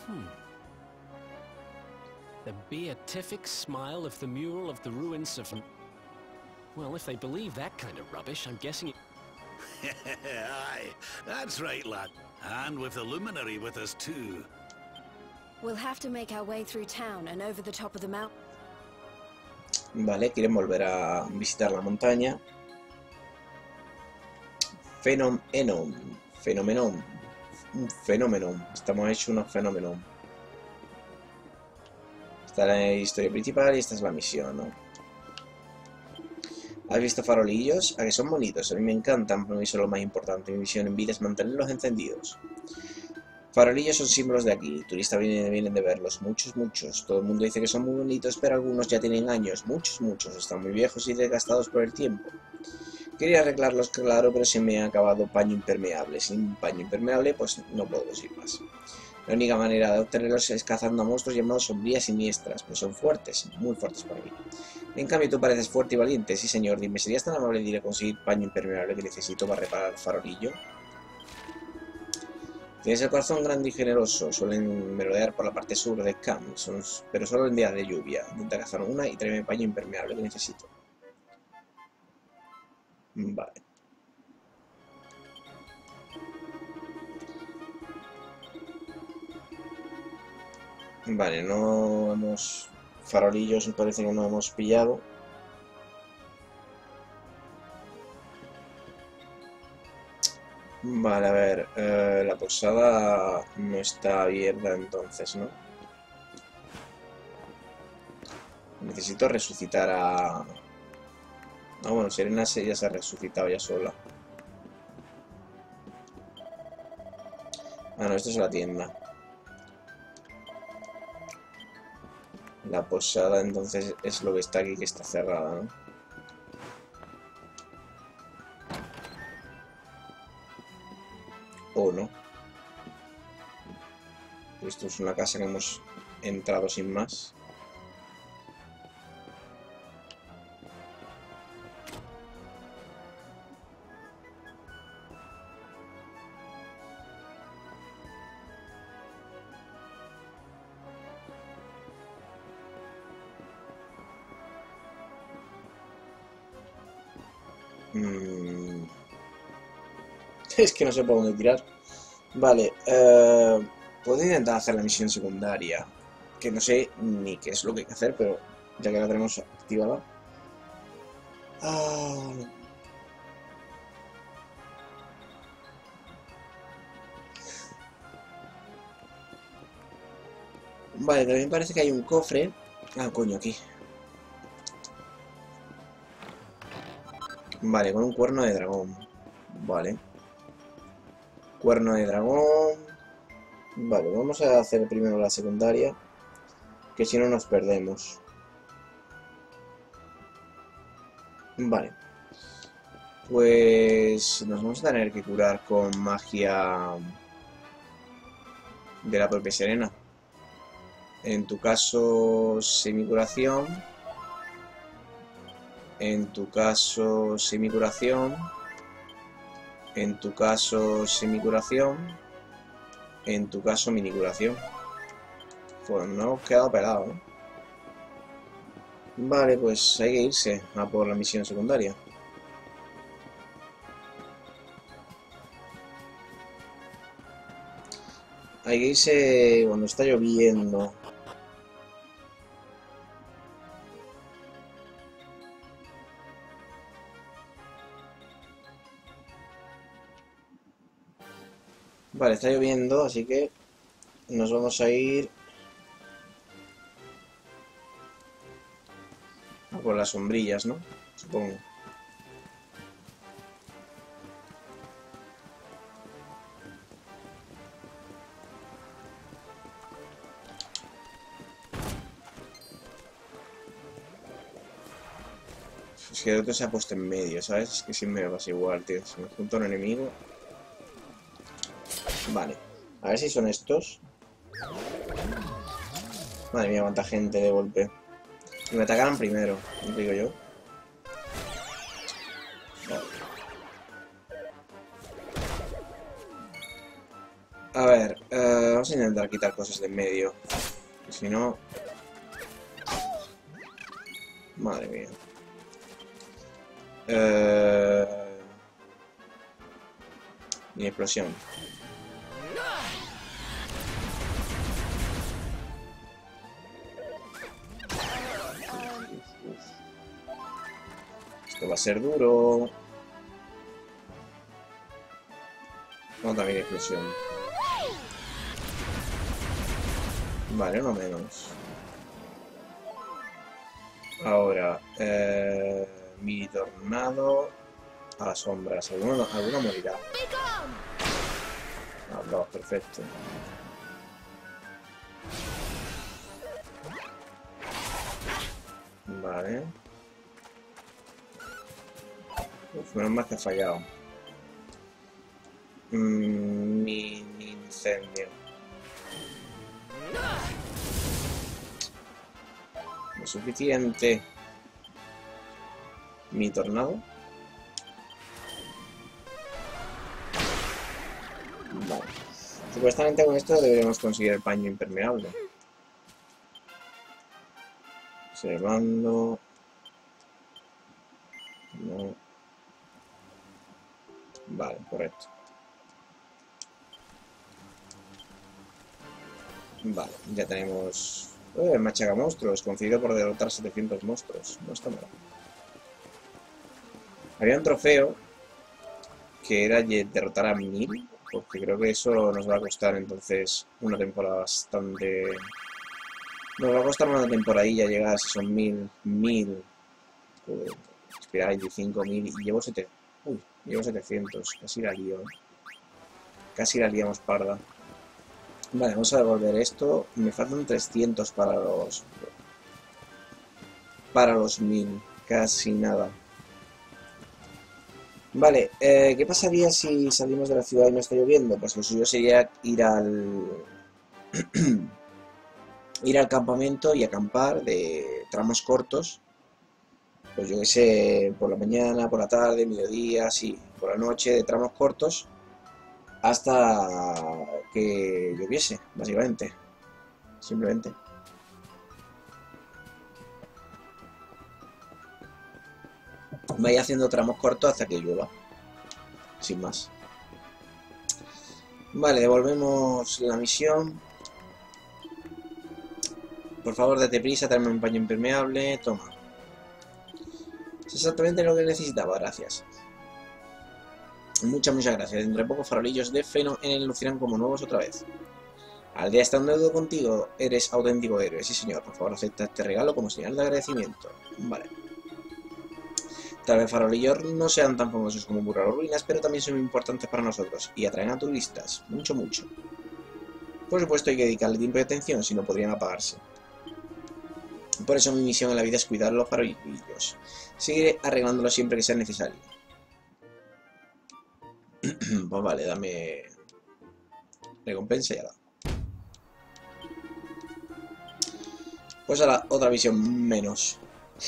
E: The beatific smile of the mural of the ruins of... Well, if they believe that kind of rubbish, I'm guessing it...
D: Aye, that's right, lad. And with the luminary with us too.
B: We'll have to make our way through town and over the top of the mountain.
A: Vale, quieren volver a visitar la montaña. Fenomenon. Fenomenón. Un fenómeno. Estamos hechos unos fenómenos. Esta es la historia principal y esta es la misión, ¿no? ¿Has visto farolillos? A que son bonitos. A mí me encantan, pero eso es lo más importante. Mi misión en vida es mantenerlos encendidos. Farolillos son símbolos de aquí. Turistas vienen, vienen de verlos. Muchos, muchos. Todo el mundo dice que son muy bonitos, pero algunos ya tienen años. Muchos, muchos. Están muy viejos y desgastados por el tiempo. Quería arreglarlos, claro, pero se me ha acabado paño impermeable. Sin paño impermeable, pues no puedo ir más. La única manera de obtenerlos es cazando a monstruos llamados sombrías siniestras, pero son fuertes, muy fuertes para mí. En cambio, tú pareces fuerte y valiente. Sí, señor, dime, ¿serías tan amable de ir a conseguir paño impermeable que necesito para reparar el farolillo? Tienes el corazón grande y generoso. Suelen merodear por la parte sur de Camp, son, pero solo en días de lluvia. Intenta cazar una y tráeme paño impermeable que necesito. Vale. Vale, no hemos... Farolillos me parece que no hemos pillado. Vale, a ver, eh, la posada no está abierta entonces, ¿no? Necesito resucitar a... Ah, bueno, Serena ya se ha resucitado ya sola. Ah, no, esto es la tienda. La posada entonces es lo que está aquí, que está cerrada, ¿no? O no. Esto es una casa que hemos entrado sin más. Mm. Es que no sé por dónde tirar. Vale, eh, puedo intentar hacer la misión secundaria, que no sé ni qué es lo que hay que hacer, pero ya que la tenemos activada. Ah. Vale, también parece que hay un cofre. Ah, coño, aquí. Vale, con un cuerno de dragón. Vale. Cuerno de dragón. Vale, vamos a hacer primero la secundaria, que si no nos perdemos. Vale. Pues nos vamos a tener que curar con magia de la propia Serena. En tu caso, semicuración. En tu caso, semicuración. En tu caso, semicuración. En tu caso, minicuración. Pues no hemos quedado pelados, ¿eh? Vale, pues hay que irse a por la misión secundaria. Hay que irse cuando está lloviendo. Vale, está lloviendo, así que nos vamos a ir a por las sombrillas, ¿no? Supongo. Es que el otro se ha puesto en medio, ¿sabes? Es que siempre me pasa igual, tío. Si me junto a un enemigo... Vale, a ver si son estos. Madre mía, cuánta gente de golpe. Y me atacaron primero, ¿no digo yo? Vale. A ver, uh, vamos a intentar quitar cosas de en medio. Que si no... Madre mía. Uh... Mi explosión. Esto va a ser duro. No, también explosión. Vale, uno menos. Ahora, eh, mini tornado a las sombras. Alguno, alguno morirá. Ah, no, perfecto. Vale. Uf, menos mal que ha fallado. Mm, mini incendio. No es suficiente. Mi tornado. Vale. Supuestamente con esto deberíamos conseguir el paño impermeable. Observando. No. Vale, correcto. Vale, ya tenemos... Eh, machaca monstruos, concedido por derrotar setecientos monstruos. No está mal. Había un trofeo que era derrotar a mil, porque creo que eso nos va a costar entonces una temporada bastante... Nos va a costar una temporadilla llegar a si son mil, mil... Joder, espera, veinticinco mil y llevo setecientos. Uy, llevo setecientos, casi la lío. Casi la liamos parda. Vale, vamos a devolver esto. Me faltan trescientos para los... Para los mil. Casi nada. Vale, eh, ¿qué pasaría si salimos de la ciudad y no está lloviendo? Pues lo suyo sería ir al... ir al campamento y acampar de tramos cortos. Pues yo que sé, por la mañana, por la tarde, mediodía, sí, por la noche, de tramos cortos. Hasta que lloviese, básicamente. Simplemente. Vaya haciendo tramos cortos hasta que llueva. Sin más. Vale, devolvemos la misión. Por favor, date prisa, tráeme un paño impermeable. Toma. Es exactamente lo que necesitaba, gracias. Muchas, muchas gracias. Dentro de poco farolillos de Feno en él lucirán como nuevos otra vez. Aldea está en deuda contigo, eres auténtico héroe. Sí, señor, por favor, acepta este regalo como señal de agradecimiento. Vale. Tal vez farolillos no sean tan famosos como Burro Ruinas, pero también son importantes para nosotros y atraen a turistas. Mucho, mucho. Por supuesto, hay que dedicarle tiempo y atención, si no podrían apagarse. Por eso mi misión en la vida es cuidar los farolillos. Seguiré arreglándolo siempre que sea necesario. Pues vale, dame recompensa y ahora. Pues ahora otra misión menos.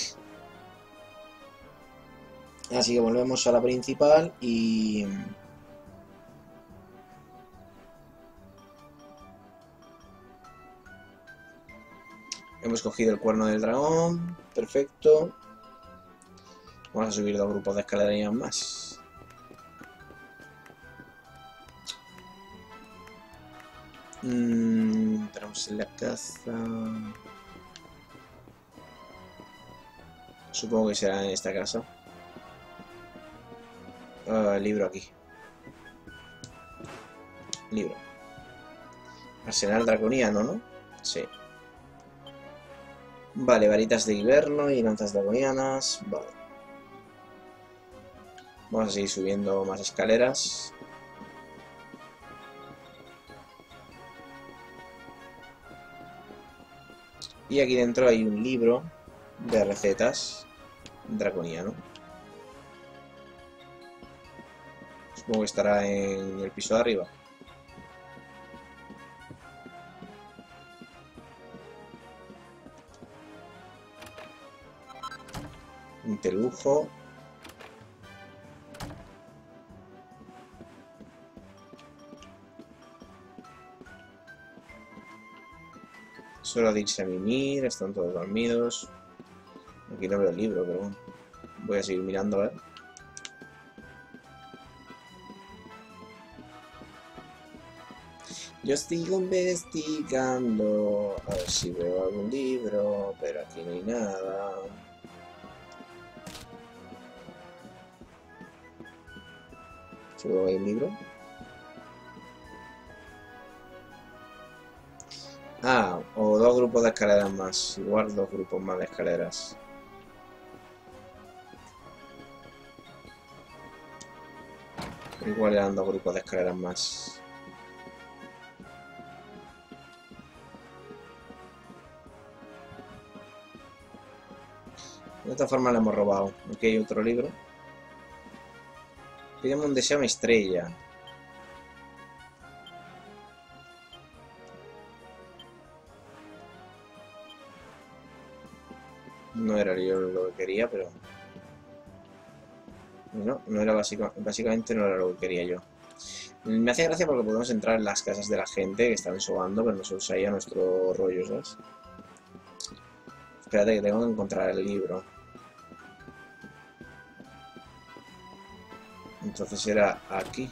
A: Así que volvemos a la principal y... Hemos cogido el cuerno del dragón. Perfecto. Vamos a subir dos grupos de escaleras más. Mm, entramos en la casa. Supongo que será en esta casa. Uh, libro aquí. Libro. Arsenal draconiano, ¿no? Sí. Vale, varitas de invierno y lanzas draconianas. Vale. Vamos a seguir subiendo más escaleras. Y aquí dentro hay un libro de recetas draconiano. Supongo que estará en el piso de arriba. Un telujo. Solo de irse a mimir, están todos dormidos. Aquí no veo el libro, pero bueno. Voy a seguir mirando a ver. Yo sigo investigando, a ver si veo algún libro, pero aquí no hay nada. ¿Seguro que hay un libro? Ah, o dos grupos de escaleras más. Igual dos grupos más de escaleras. Igual eran dos grupos de escaleras más. De esta forma le hemos robado. Aquí hay otro libro. Pídeme un deseo a mi estrella. No era yo lo que quería, pero... No, no era básico, básicamente no era lo que quería yo. Me hace gracia porque podemos entrar en las casas de la gente que están sobando, pero no se usaría nuestro rollo, ¿sabes? Espérate que tengo que encontrar el libro. Entonces era aquí.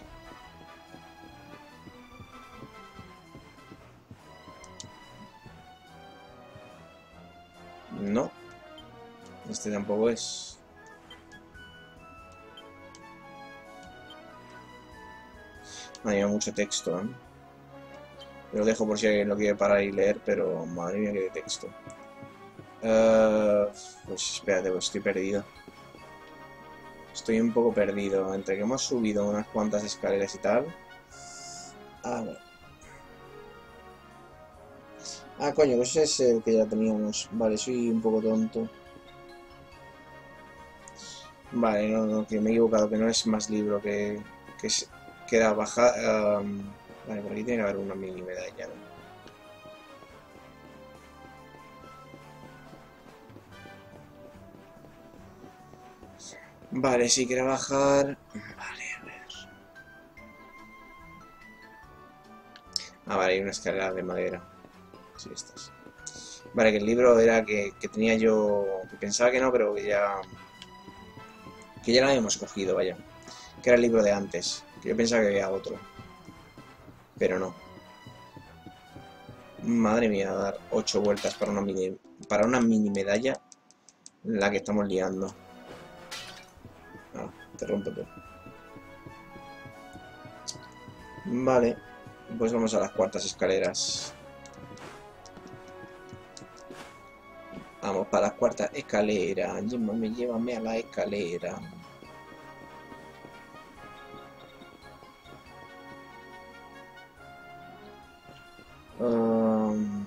A: No. Este tampoco es. Hay mucho texto, ¿eh? Lo dejo por si alguien lo quiere parar y leer, pero madre mía que texto. Uh, pues espérate, pues estoy perdido. Estoy un poco perdido. Entre que hemos subido unas cuantas escaleras y tal. A ver. Ah, coño, pues es el que ya teníamos. Vale, soy un poco tonto. Vale, no, no, que me he equivocado, que no es más libro, que, que es, queda baja. Um, vale, por aquí tiene que haber una mini medalla, ¿no? Vale, si quiere bajar. Vale, a ver. Ah, vale, hay una escalera de madera. Sí, estas. Vale, que el libro era que, que tenía yo. Que pensaba que no, pero que ya. Que ya lo habíamos cogido, vaya. Que era el libro de antes. Que yo pensaba que había otro. Pero no. Madre mía, dar ocho vueltas para una mini, para una mini medalla. La que estamos liando. Ah, te rompe todo. Vale. Pues vamos a las cuartas escaleras. Vamos para las cuartas escaleras. Llévame, llévame a la escalera. Um...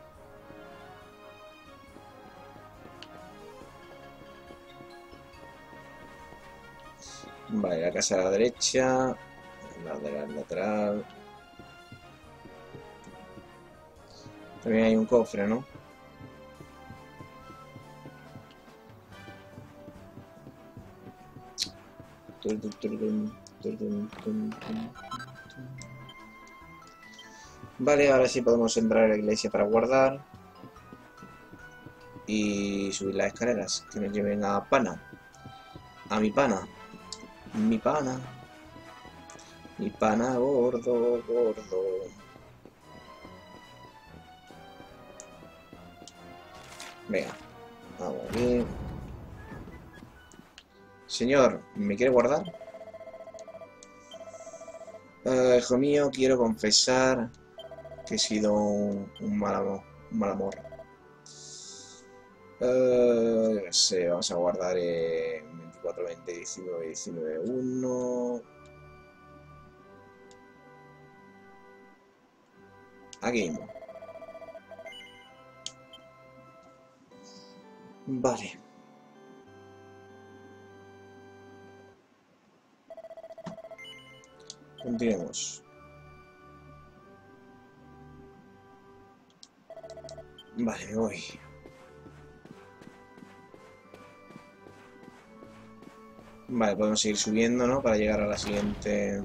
A: Vale, la casa a la derecha. La de la lateral. También hay un cofre, ¿no? Vale, ahora sí podemos entrar a la iglesia para guardar y subir las escaleras que nos lleven a Pana, a mi pana, mi pana, mi pana gordo, gordo. Venga, vamos aquí. Señor, ¿me quiere guardar? Uh, hijo mío, quiero confesar que he sido un, un mal amor. Un mal amor. Uh, no sé, vamos a guardar en veinticuatro, veinte, diecinueve, diecinueve, uno. Aquí mismo. Vale. Continuemos. Vale, me voy. Vale, podemos seguir subiendo, ¿no? Para llegar a la siguiente...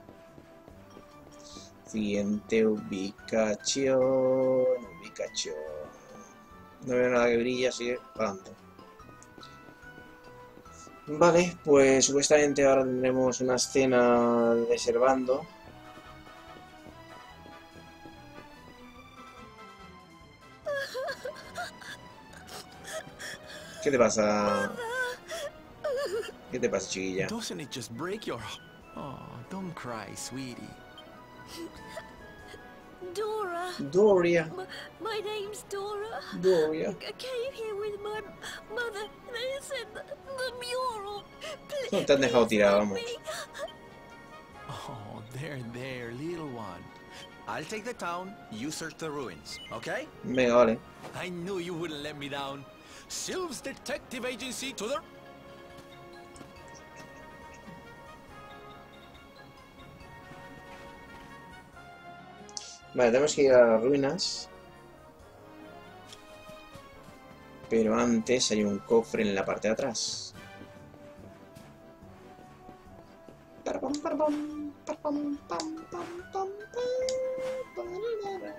A: Siguiente ubicación... Ubicación... No veo nada que brilla, así que para adelante. Vale, pues supuestamente ahora tendremos una escena de Servando. ¿Qué te pasa? ¿Qué te pasa, chiquilla?
F: Doesn't it just break your heart? Oh, don't cry, sweetie.
B: Dora.
A: Doria,
B: My, my name's Dora.
A: Doria.
B: I came here with my mother. They said the, the mural. Please,
A: No te han dejado tirada, vamos.
F: Oh, there, there, little one. I'll take the town, you search the ruins, okay?
A: Venga, vale.
F: I knew you wouldn't let me down. Sylph's Detective Agency to the...
A: Vale, tenemos que ir a las ruinas. Pero antes hay un cofre en la parte de atrás. Parapam, parapam, parapam, pam, pam, pam, pam, pararara.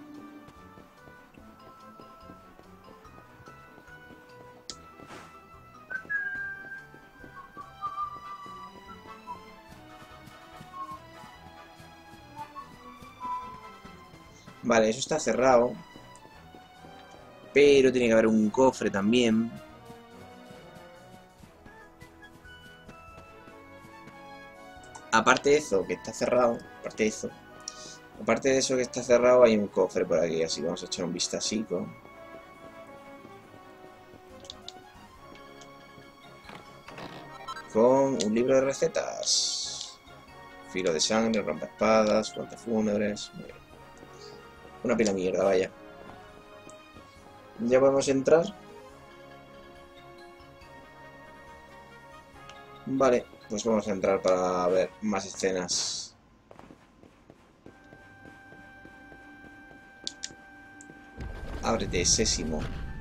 A: Vale, eso está cerrado. Pero tiene que haber un cofre también. Aparte de eso, que está cerrado. Aparte de eso. Aparte de eso que está cerrado, hay un cofre por aquí. Así que vamos a echar un vistacito. Con un libro de recetas. Filo de sangre, rompeespadas, plantas fúnebres. Muy bien. Una pila de mierda, vaya. ¿Ya podemos entrar? Vale, pues vamos a entrar para ver más escenas. Ábrete, sésimo.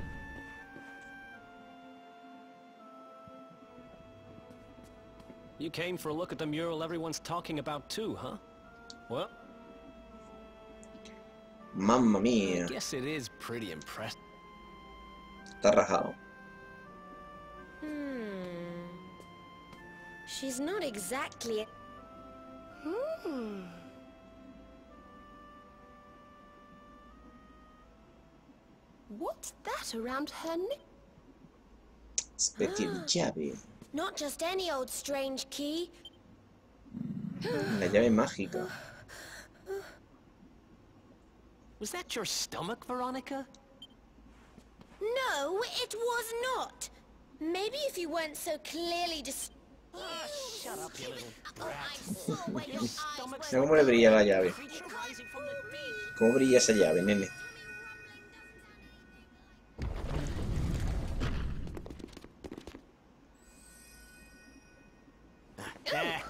E: You came for a look at the mural everyone's talking about too, huh? Well,
A: Mamma mía,
E: guess it is pretty impressive.
A: está rajado.
B: Hmm. She's not exactly. Hmm. What's that around her neck?
A: Especie de llave.
B: Not just any old strange key.
A: La llave mágica.
E: Was that your stomach, Veronica?
B: No, it was not. Maybe if you weren't so clearly dis.
E: Shut up, you little
B: Oh, I saw where your eyes
A: Mira
B: were.
A: cómo le brilla la llave.
E: creature rising from the deep.
A: ¿Cómo brilla esa llave, nene?
E: Ah,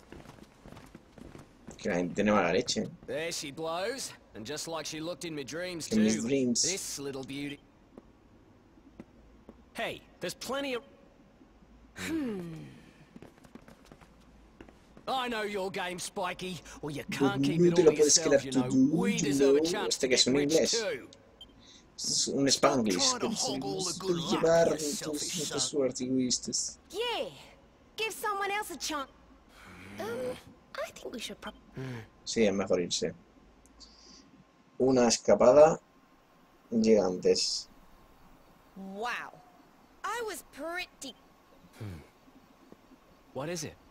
A: Que la gente tiene mala leche.
E: there she blows, and just like she looked in my dreams
A: In mis
E: too.
A: dreams.
E: This little beauty. Hey, there's plenty of. Hmm. I know your game, Spiky. Well, you can't keep
A: no
E: it
A: te
E: all
A: lo
E: to
A: puedes
E: yourself,
A: quedar
E: you
A: tú,
E: know.
A: tú,
E: We
A: you
E: deserve a
A: know.
E: chance
A: Este
E: to
A: que es
E: get
A: un
E: rich
A: inglés.
E: too.
A: Es un spanglish.
F: trying to hog all the good luck,
A: Llevar
F: you
A: tus,
F: selfish
A: tus
F: son.
A: suerte egoístas.
B: Yeah. Give someone else a chance. Um, I think we should probably.
A: Sí, es mejor irse. Una escapada llega antes.
B: Wow. I was pretty.
E: What is it?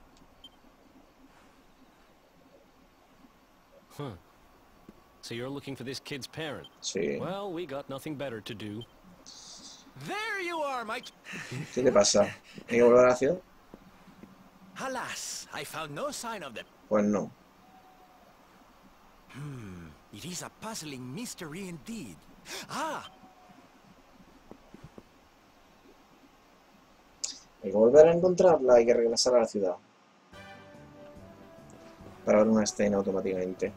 E: Huh. So you're looking for this kid's parent?
A: Sí.
E: Well, we got nothing better to do.
F: There you are, Mike.
A: ¿Qué te pasa? ¿Hay que volver a la ciudad?
F: Alas, I found no sign of them.
A: Pues no.
F: It is a puzzling mystery indeed. Ah,
A: Hay que volver a encontrarla, hay que regresar a la ciudad. Para ver una escena automáticamente.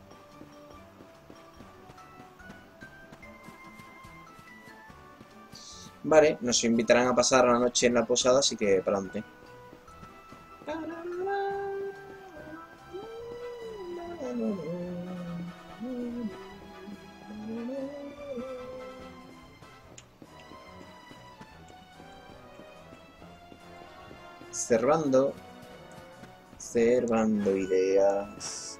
A: Vale, nos invitarán a pasar la noche en la posada, así que para adelante. Cerrando. Cerrando ideas.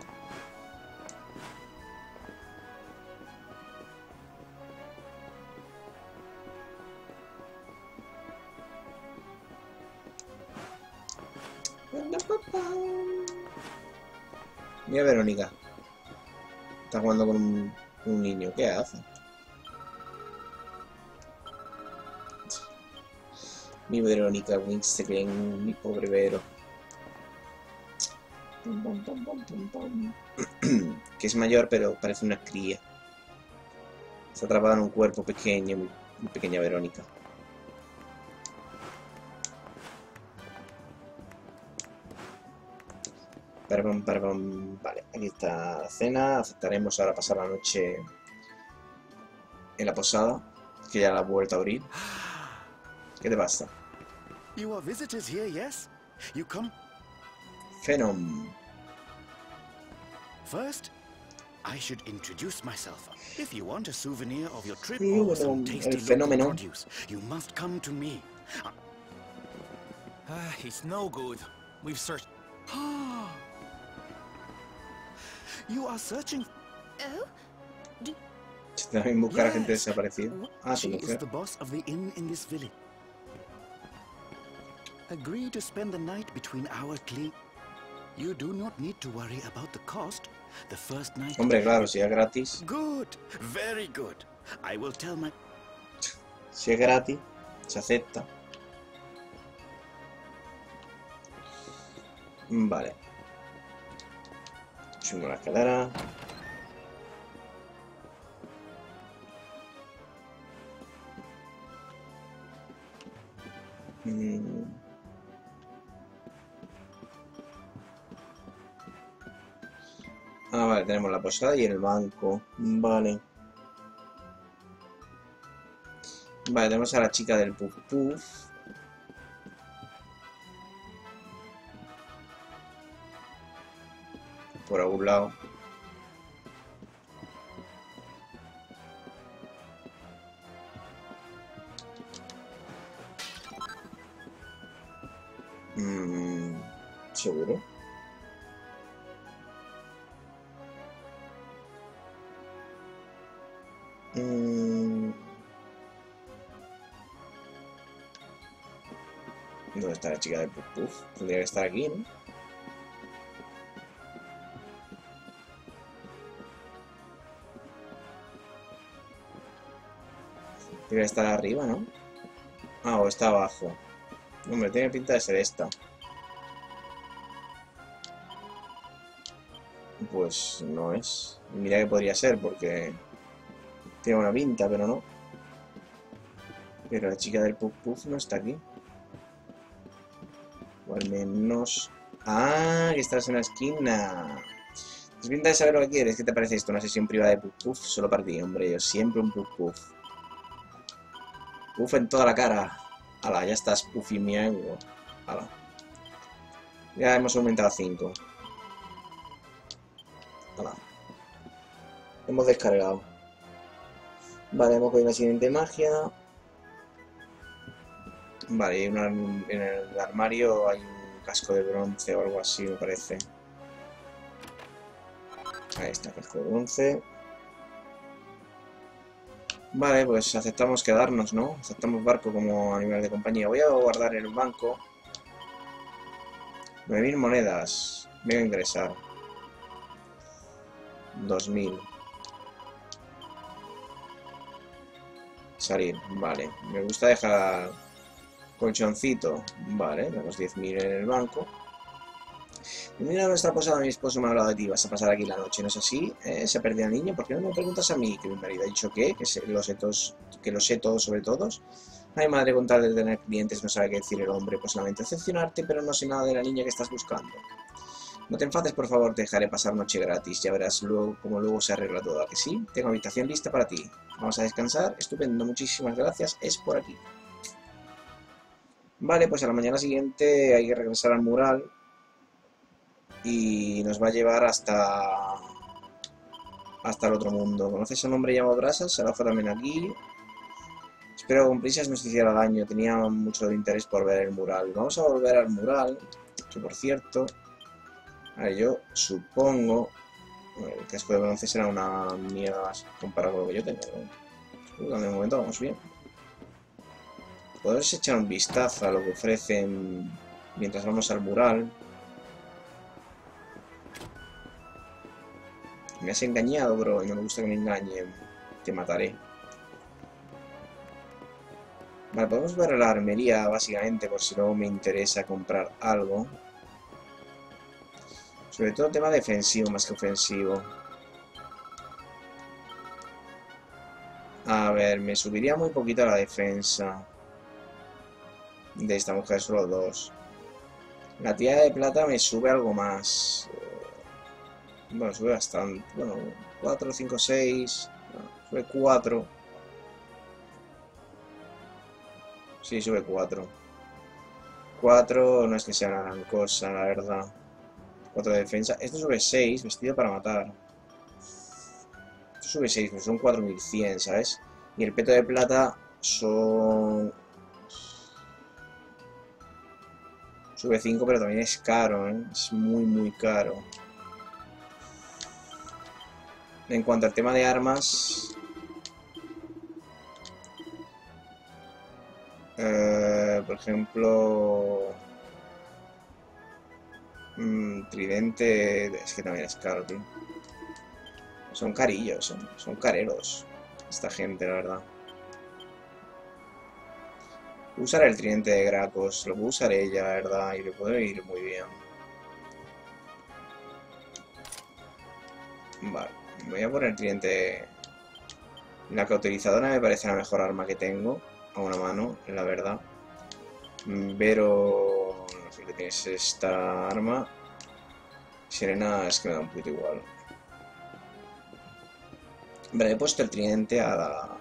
A: Mira Verónica. Está jugando con un, un niño. ¿Qué hace? Mi Verónica Wings se cree en mi pobre Vero. Que es mayor pero parece una cría. Está atrapada en un cuerpo pequeño, mi, mi pequeña Verónica. Parabam, parabam. Vale, aquí está la cena. Aceptaremos ahora pasar la noche en la posada, que ya la ha vuelto a abrir. ¿Qué te pasa?
G: You are visitors here, yes? You come
A: Phenom.
G: first? I should introduce myself. If you want a souvenir of your trip
A: Sí,
G: or some
A: bueno,
G: tasty
A: el
G: local
A: fenómeno.
G: produce, you must come to me.
F: Ah, he's no good. We've searched.
G: You are searching.
B: Oh?
A: Se te también buscar a gente
G: Yes.
A: desaparecida. Ah, su
G: She is
A: mujer.
G: the boss of the inn in this village. Agree to spend the night between our clean. You do not need to worry about the cost. The first night.
A: Hombre, claro, si es gratis.
G: Good, very good. I will tell my.
A: Si es gratis, se acepta. Vale. Subimos la escalera. Mm. Ah, vale, tenemos la posada y el banco. Vale. Vale, tenemos a la chica del Puff Puff. Por algún lado. Mm, ¿seguro? Mm. ¿Dónde está la chica del Puff Puff? Tendría que estar aquí, ¿no? Tiene que estar arriba, ¿no? Ah, o está abajo. Hombre, tiene pinta de ser esta. Pues no es. Mira que podría ser, porque tiene una pinta, pero no. Pero la chica del Puff Puff no está aquí. O al menos... ¡Ah! Que estás en la esquina. Es pinta de saber lo que quieres. ¿Qué te parece esto? Una sesión privada de Puff Puff solo para ti, hombre. Yo siempre un Puff Puff. Puff en toda la cara. Ala, ya estás Puffy miego. Ala. Ya hemos aumentado a cinco. Ala. Hemos descargado. Vale, hemos cogido la siguiente magia. Vale, hay una, en el armario hay un casco de bronce o algo así, me parece. Ahí está, casco de bronce. Vale, pues aceptamos quedarnos, ¿no? Aceptamos barco como animal de compañía. Voy a guardar en el banco nueve mil monedas. Voy a ingresar dos mil. Salir, vale. Me gusta dejar colchoncito. Vale, tenemos diez mil en el banco. Mira nuestra posada, mi esposo me ha hablado de ti, vas a pasar aquí la noche, ¿no es así? ¿Eh? ¿Se ha perdido el niño? ¿Por qué no me preguntas a mí? Que mi marido ha dicho que, que, sé, lo, sé todos, que lo sé todo sobre todos. Ay, madre, con tal de tener clientes no sabe qué decir el hombre, pues lamento decepcionarte, pero no sé nada de la niña que estás buscando. No te enfades, por favor, te dejaré pasar noche gratis, ya verás luego cómo luego se arregla todo, ¿a que sí? Tengo habitación lista para ti. Vamos a descansar, estupendo, muchísimas gracias, es por aquí. Vale, pues a la mañana siguiente hay que regresar al mural. Y nos va a llevar hasta... hasta el otro mundo. ¿Conoces a un hombre llamado Brasas? Se aloja también aquí. Espero con prisas no se hiciera daño. Tenía mucho interés por ver el mural. Vamos a volver al mural. Que por cierto... A ver, yo supongo... Bueno, el casco de bronce será una mierda comparado con lo que yo tengo, ¿no? De momento vamos bien. Podemos echar un vistazo a lo que ofrecen mientras vamos al mural. Me has engañado, bro, y no me gusta que me engañen. Te mataré. Vale, podemos ver la armería, básicamente, por si luego me interesa comprar algo. Sobre todo tema defensivo más que ofensivo. A ver, me subiría muy poquito la defensa. De esta mujer, solo dos. La tía de plata me sube algo más. Bueno, sube bastante. Bueno, cuatro, cinco, seis. No, sube cuatro. Sí, sube cuatro. cuatro no es que sea una gran cosa, la verdad. cuatro de defensa. Esto sube seis, vestido para matar. Esto sube seis, pues son cuatro mil cien, ¿sabes? Y el peto de plata son... Sube cinco, pero también es caro, ¿eh? Es muy, muy caro. En cuanto al tema de armas... Eh, por ejemplo... Mmm, tridente... Es que también es caro, tío. Son carillos, son, son careros. Esta gente, la verdad. Usaré el tridente de Gracos, lo usaré ella, la verdad, y le puedo ir muy bien. Vale, voy a poner el tridente... La cauterizadora me parece la mejor arma que tengo a una mano, la verdad. Pero... no sé qué tienes esta arma. Sirena es que me da un poquito igual. Vale, he puesto el tridente a la...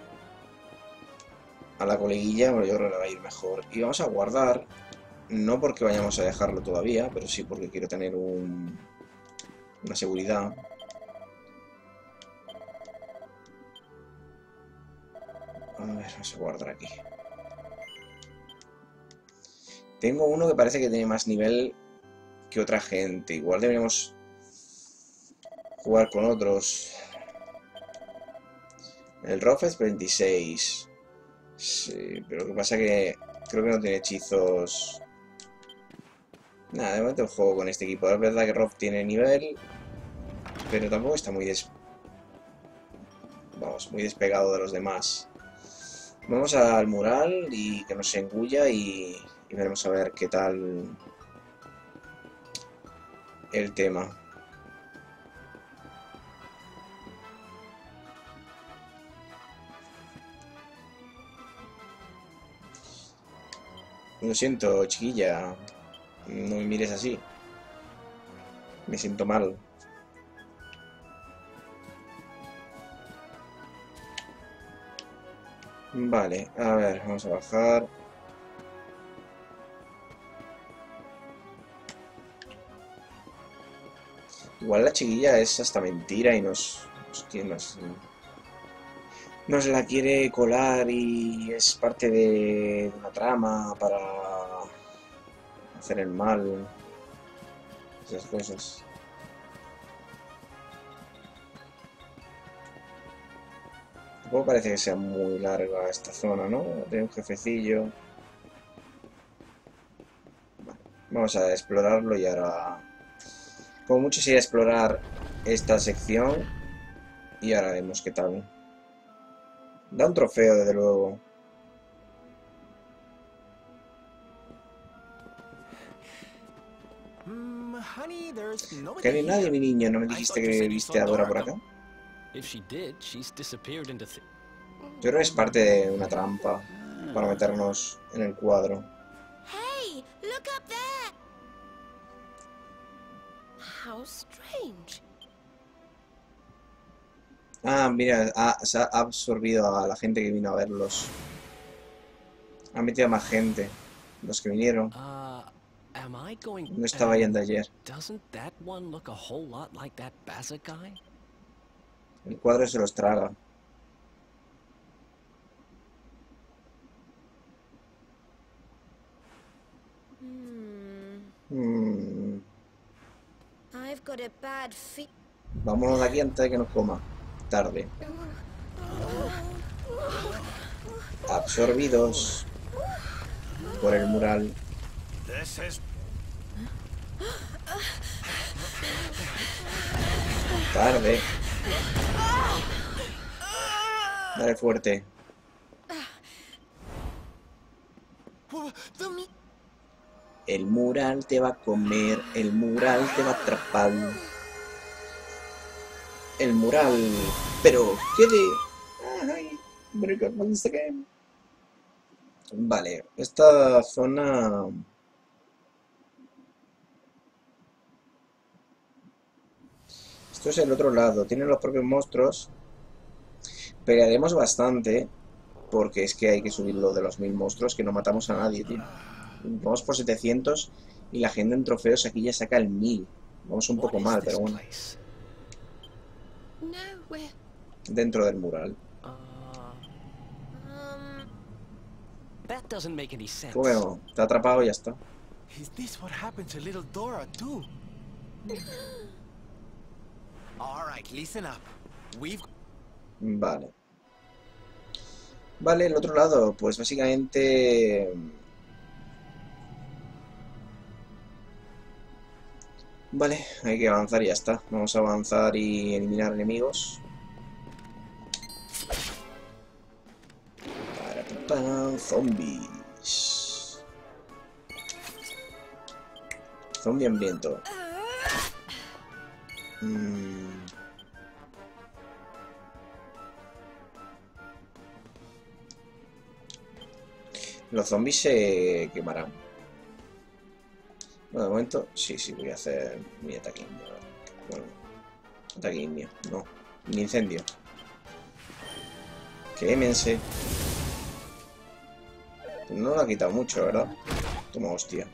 A: a la coleguilla, pero yo creo que le va a ir mejor. Y vamos a guardar, no porque vayamos a dejarlo todavía, pero sí porque quiero tener un... una seguridad. A ver, vamos a guardar aquí. Tengo uno que parece que tiene más nivel que otra gente. Igual deberíamos jugar con otros. El Rof es veintiséis. Sí, pero lo que pasa es que creo que no tiene hechizos. Nada, de momento juego con este equipo. Es verdad que Rof tiene nivel, pero tampoco está muy des... Vamos, muy despegado de los demás. Vamos al mural y que nos engulla y, y veremos a ver qué tal el tema. Lo siento, chiquilla. No me mires así. Me siento mal. Vale, a ver, vamos a bajar. Igual la chiquilla es hasta mentira y nos... Hostia, nos, nos la quiere colar y es parte de una trama para hacer el mal. Esas cosas. Tampoco parece que sea muy larga esta zona, ¿no? Tiene un jefecillo. Vale, vamos a explorarlo y ahora... Como mucho sería explorar esta sección y ahora vemos qué tal. Da un trofeo, desde luego.
F: Mm, honey, there's nobody
A: Que no hay nadie,
F: here.
A: mi niña. ¿No me
F: I
A: dijiste
F: thought you
A: que
F: said you
A: viste a
F: saw
A: Dora
F: Dora
A: por acá?
E: If she did, she's disappeared into th
A: Yo creo que es parte de una trampa para meternos en el cuadro.
B: Hey, look up there! How strange.
A: Ah, mira, ha, se ha absorbido a la gente que vino a verlos. Ha metido a más gente. los que vinieron.
E: Uh, am I going...
A: No estaba yendo ayer.
E: Doesn't that one look a whole lot like that Bazza guy?
A: El cuadro se los traga.
B: Hmm.
A: Mm,
B: I've got a bad fe-
A: vámonos de aquí antes de que nos coma. Tarde. Absorbidos por el mural.
D: This is...
A: Tarde. Dale fuerte. El mural te va a comer, el mural te va a atrapar. El mural... Pero, ¿qué de...? Ay, break up once again. Vale, esta zona... Esto es el otro lado, tienen los propios monstruos. Pelearemos bastante, porque es que hay que subir lo de los mil monstruos, que no matamos a nadie, tío. Vamos por setecientos y la gente en trofeos aquí ya saca el mil. Vamos un poco mal, pero bueno.
B: No, we're...
A: Dentro del mural.
E: Uh,
B: Um...
E: that doesn't make any sense.
A: Bueno, te ha atrapado y ya está.
F: Is this what happened to little Dora, too? All right, listen up. We've...
A: Vale. Vale, el otro lado, pues básicamente... Vale, hay que avanzar y ya está. Vamos a avanzar y eliminar enemigos. Para, para, zombies. Zombie hambriento. Mm. Los zombies se quemarán. Bueno, de momento, sí, sí, voy a hacer mi ataque indio. Bueno, ataque indio, no, mi incendio. Quémense. No lo ha quitado mucho, ¿verdad? Toma, hostia.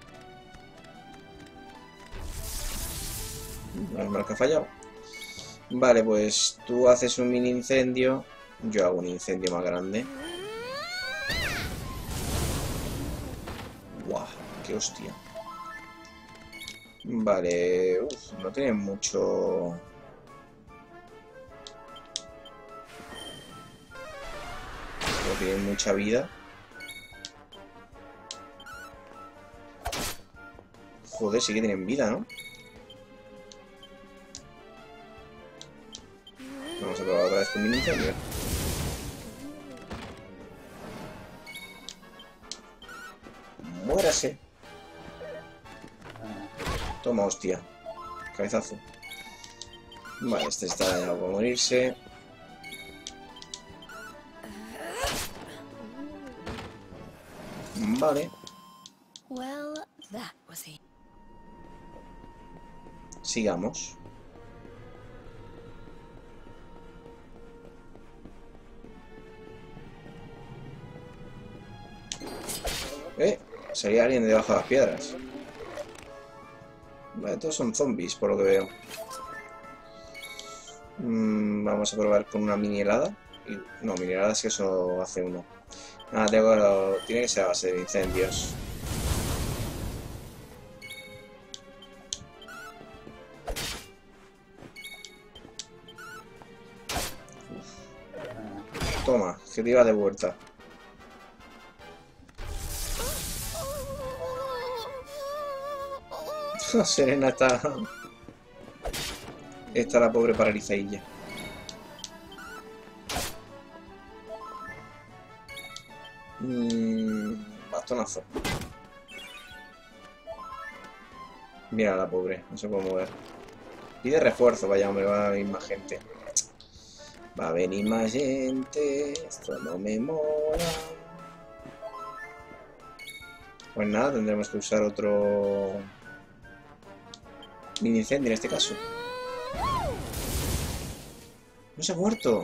A: No es mal que ha fallado. Vale, pues tú haces un mini incendio. Yo hago un incendio más grande. Guau, qué hostia. Vale, uf, no tienen mucho... No tienen mucha vida. Joder, sí que tienen vida, ¿no? Vamos a probar otra vez con mi incendio. Muérase. Toma, hostia. Cabezazo. Vale, este está dañado por morirse. Vale.
B: Well, that was it.
A: Sigamos. Eh, salía alguien debajo de las piedras. Vale, todos son zombies, por lo que veo. Mm, vamos a probar con una mini helada. Y, no, mini helada es que eso hace uno. Ah, tengo, tiene que ser a base de incendios. Uf. Toma, que te iba de vuelta. Serena está... Está la pobre paralizadilla. Mm, bastonazo. Mira la pobre, no se puede mover. Pide refuerzo, vaya hombre, va a venir más gente. Va a venir más gente. Esto no me mola. Pues nada, tendremos que usar otro... mini incendio en este caso. No se ha muerto.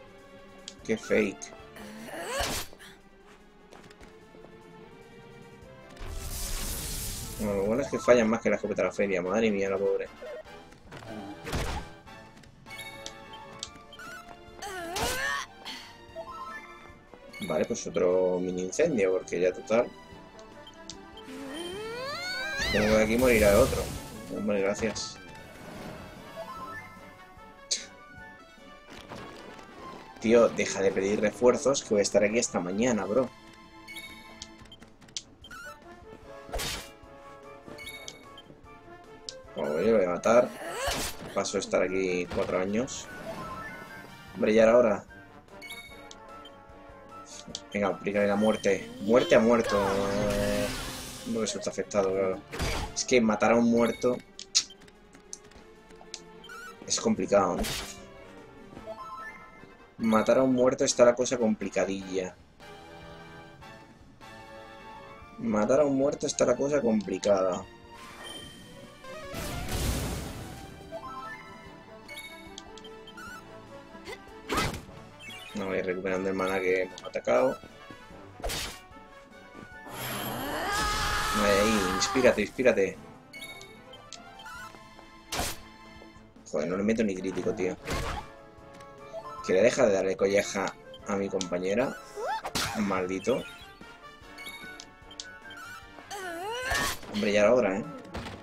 A: Qué fake. Bueno, lo bueno es que fallan más que la escopeta de la feria. Madre mía, la pobre. Vale, pues otro mini incendio, porque ya total. Supongo que aquí morirá el otro. Vale, gracias. Tío, deja de pedir refuerzos, que voy a estar aquí hasta mañana, bro. Bueno, yo voy a matar. Paso a estar aquí cuatro años. Hombre, ya era hora. Venga, aplícale la muerte. Muerte a muerto. No resulta afectado, claro. Es que matar a un muerto es complicado, ¿no? Matar a un muerto está la cosa complicadilla. Matar a un muerto está la cosa complicada. No voy recuperando el mana que hemos atacado. Ahí, ahí, inspírate, inspírate. Joder, no le meto ni crítico, tío. Que le deja de darle colleja a mi compañera. Maldito. Hombre, ya era hora, ¿eh?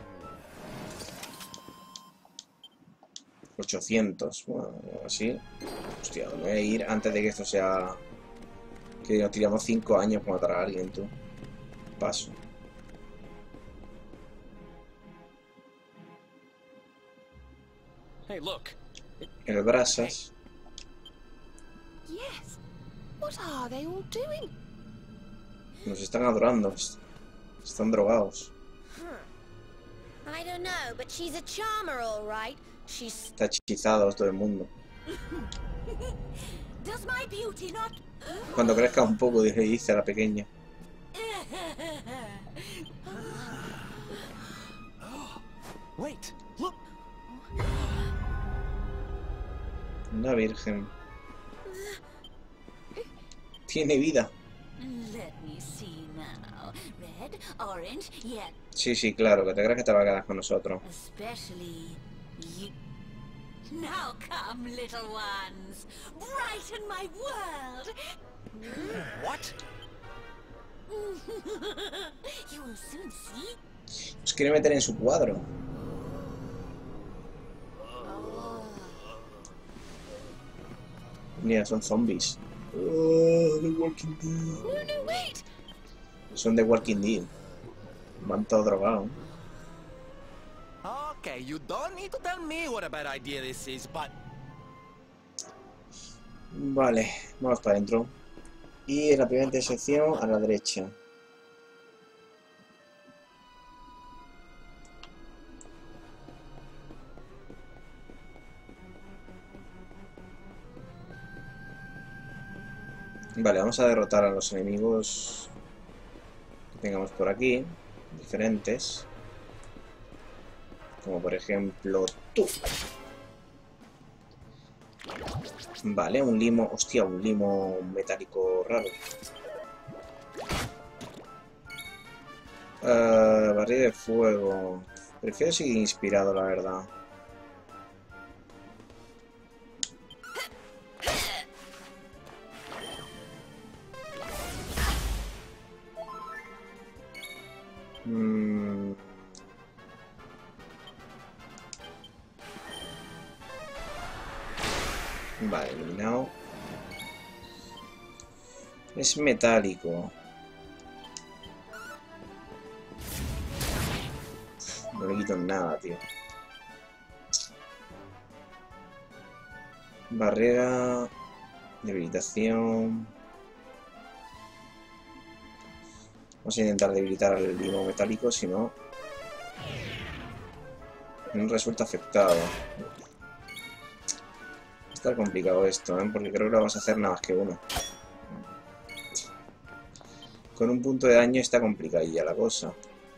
A: ochocientos. Bueno, así. Hostia, me voy a ir antes de que esto sea... Que nos tiramos cinco años para matar a alguien, tú. Paso.
E: Hey, look.
A: El brasas.
B: Yes. What are they all doing?
A: Nos están adorando. Están drogados.
B: I don't know, but she's a charmer, all right. She's.
A: Está hechizado todo el mundo.
B: Does my beauty not?
A: Cuando crezca un poco, dice a la pequeña.
F: Wait, look.
A: Una virgen. Tiene vida.
B: Let me see now. Red, orange, yeah,
A: Sí, sí, claro, que te crees que te va a quedar con nosotros.
B: especially you. Now come, little ones. Brighten my world.
F: What?
B: You will soon see.
A: Os quiere meter en su cuadro. Mira, son zombies. Oh, The Walking Dead.
B: No, no, wait.
A: Son de Walking Dead. Van todos drogados.
F: Okay, you don't need to tell me what a bad idea this is, but...
A: Vale, vamos para adentro. Y en la primera intersección a la derecha. Vale, vamos a derrotar a los enemigos que tengamos por aquí, diferentes. Como por ejemplo tú. Vale, un limo, hostia, un limo metálico raro. Uh, barril de fuego. Prefiero seguir inspirado, la verdad. Mm. Vale, eliminado. Es metálico. No le quito nada, tío. Barrera. Debilitación. Vamos a intentar debilitar el limo metálico, si no... no resulta afectado. Está complicado esto, ¿eh? Porque creo que no vamos a hacer nada más que uno. Con un punto de daño está complicadilla la cosa.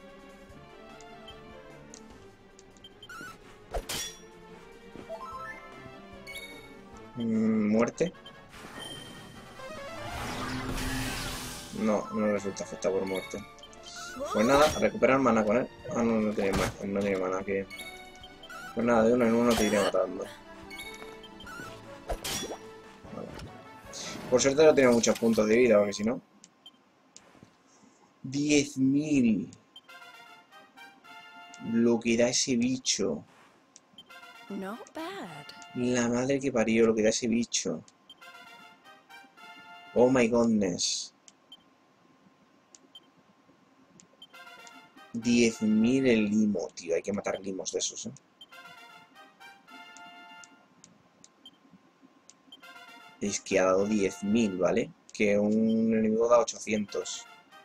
A: Mm, ¿muerte? No, no resulta afectado por muerte. Pues nada, a recuperar mana con él. Ah, no, no tiene mana, no tiene mana que... Pues nada, de uno en uno te iré matando. Vale. Por suerte no tiene muchos puntos de vida, porque si no... diez mil. Lo que da ese bicho.
B: Not bad.
A: La madre que parió, lo que da ese bicho. Oh my goodness. diez mil el limo, tío. Hay que matar limos de esos, ¿eh? Es que ha dado diez mil, ¿vale? Que un enemigo da ochocientos.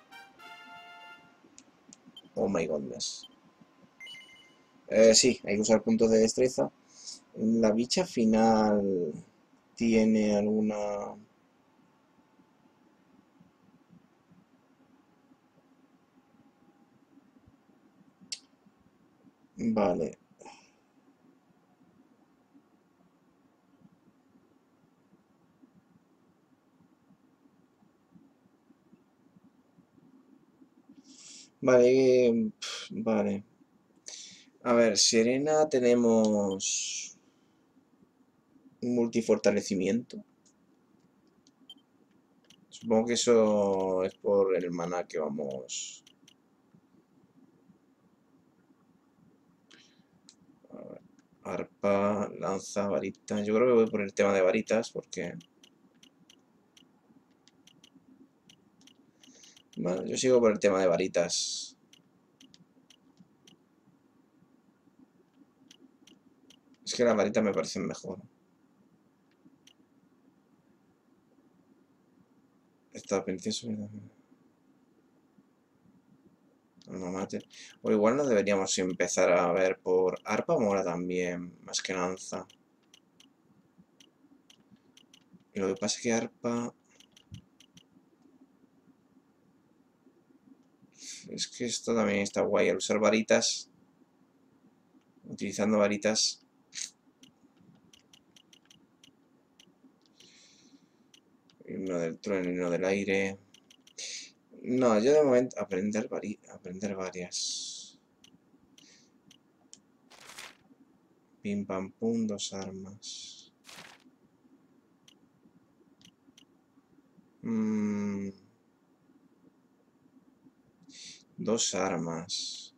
A: Oh my goodness. Eh, sí, hay que usar puntos de destreza. La bicha final tiene alguna... Vale. Vale, pf, vale. A ver, Serena tenemos un multifortalecimiento. Supongo que eso es por el maná que vamos... A ver, arpa, lanza, varita. Yo creo que voy por el tema de varitas porque... Bueno, yo sigo por el tema de varitas. Es que las varitas me parecen mejor. Esta princesa... No mate. O igual no deberíamos empezar a ver por... Arpa mola también, más que lanza. Y lo que pasa es que arpa... Es que esto también está guay, al usar varitas. Utilizando varitas. Uno del trueno y uno del aire. No, yo de momento aprender, vari aprender varias. Pim pam pum, dos armas. Mm. Dos armas.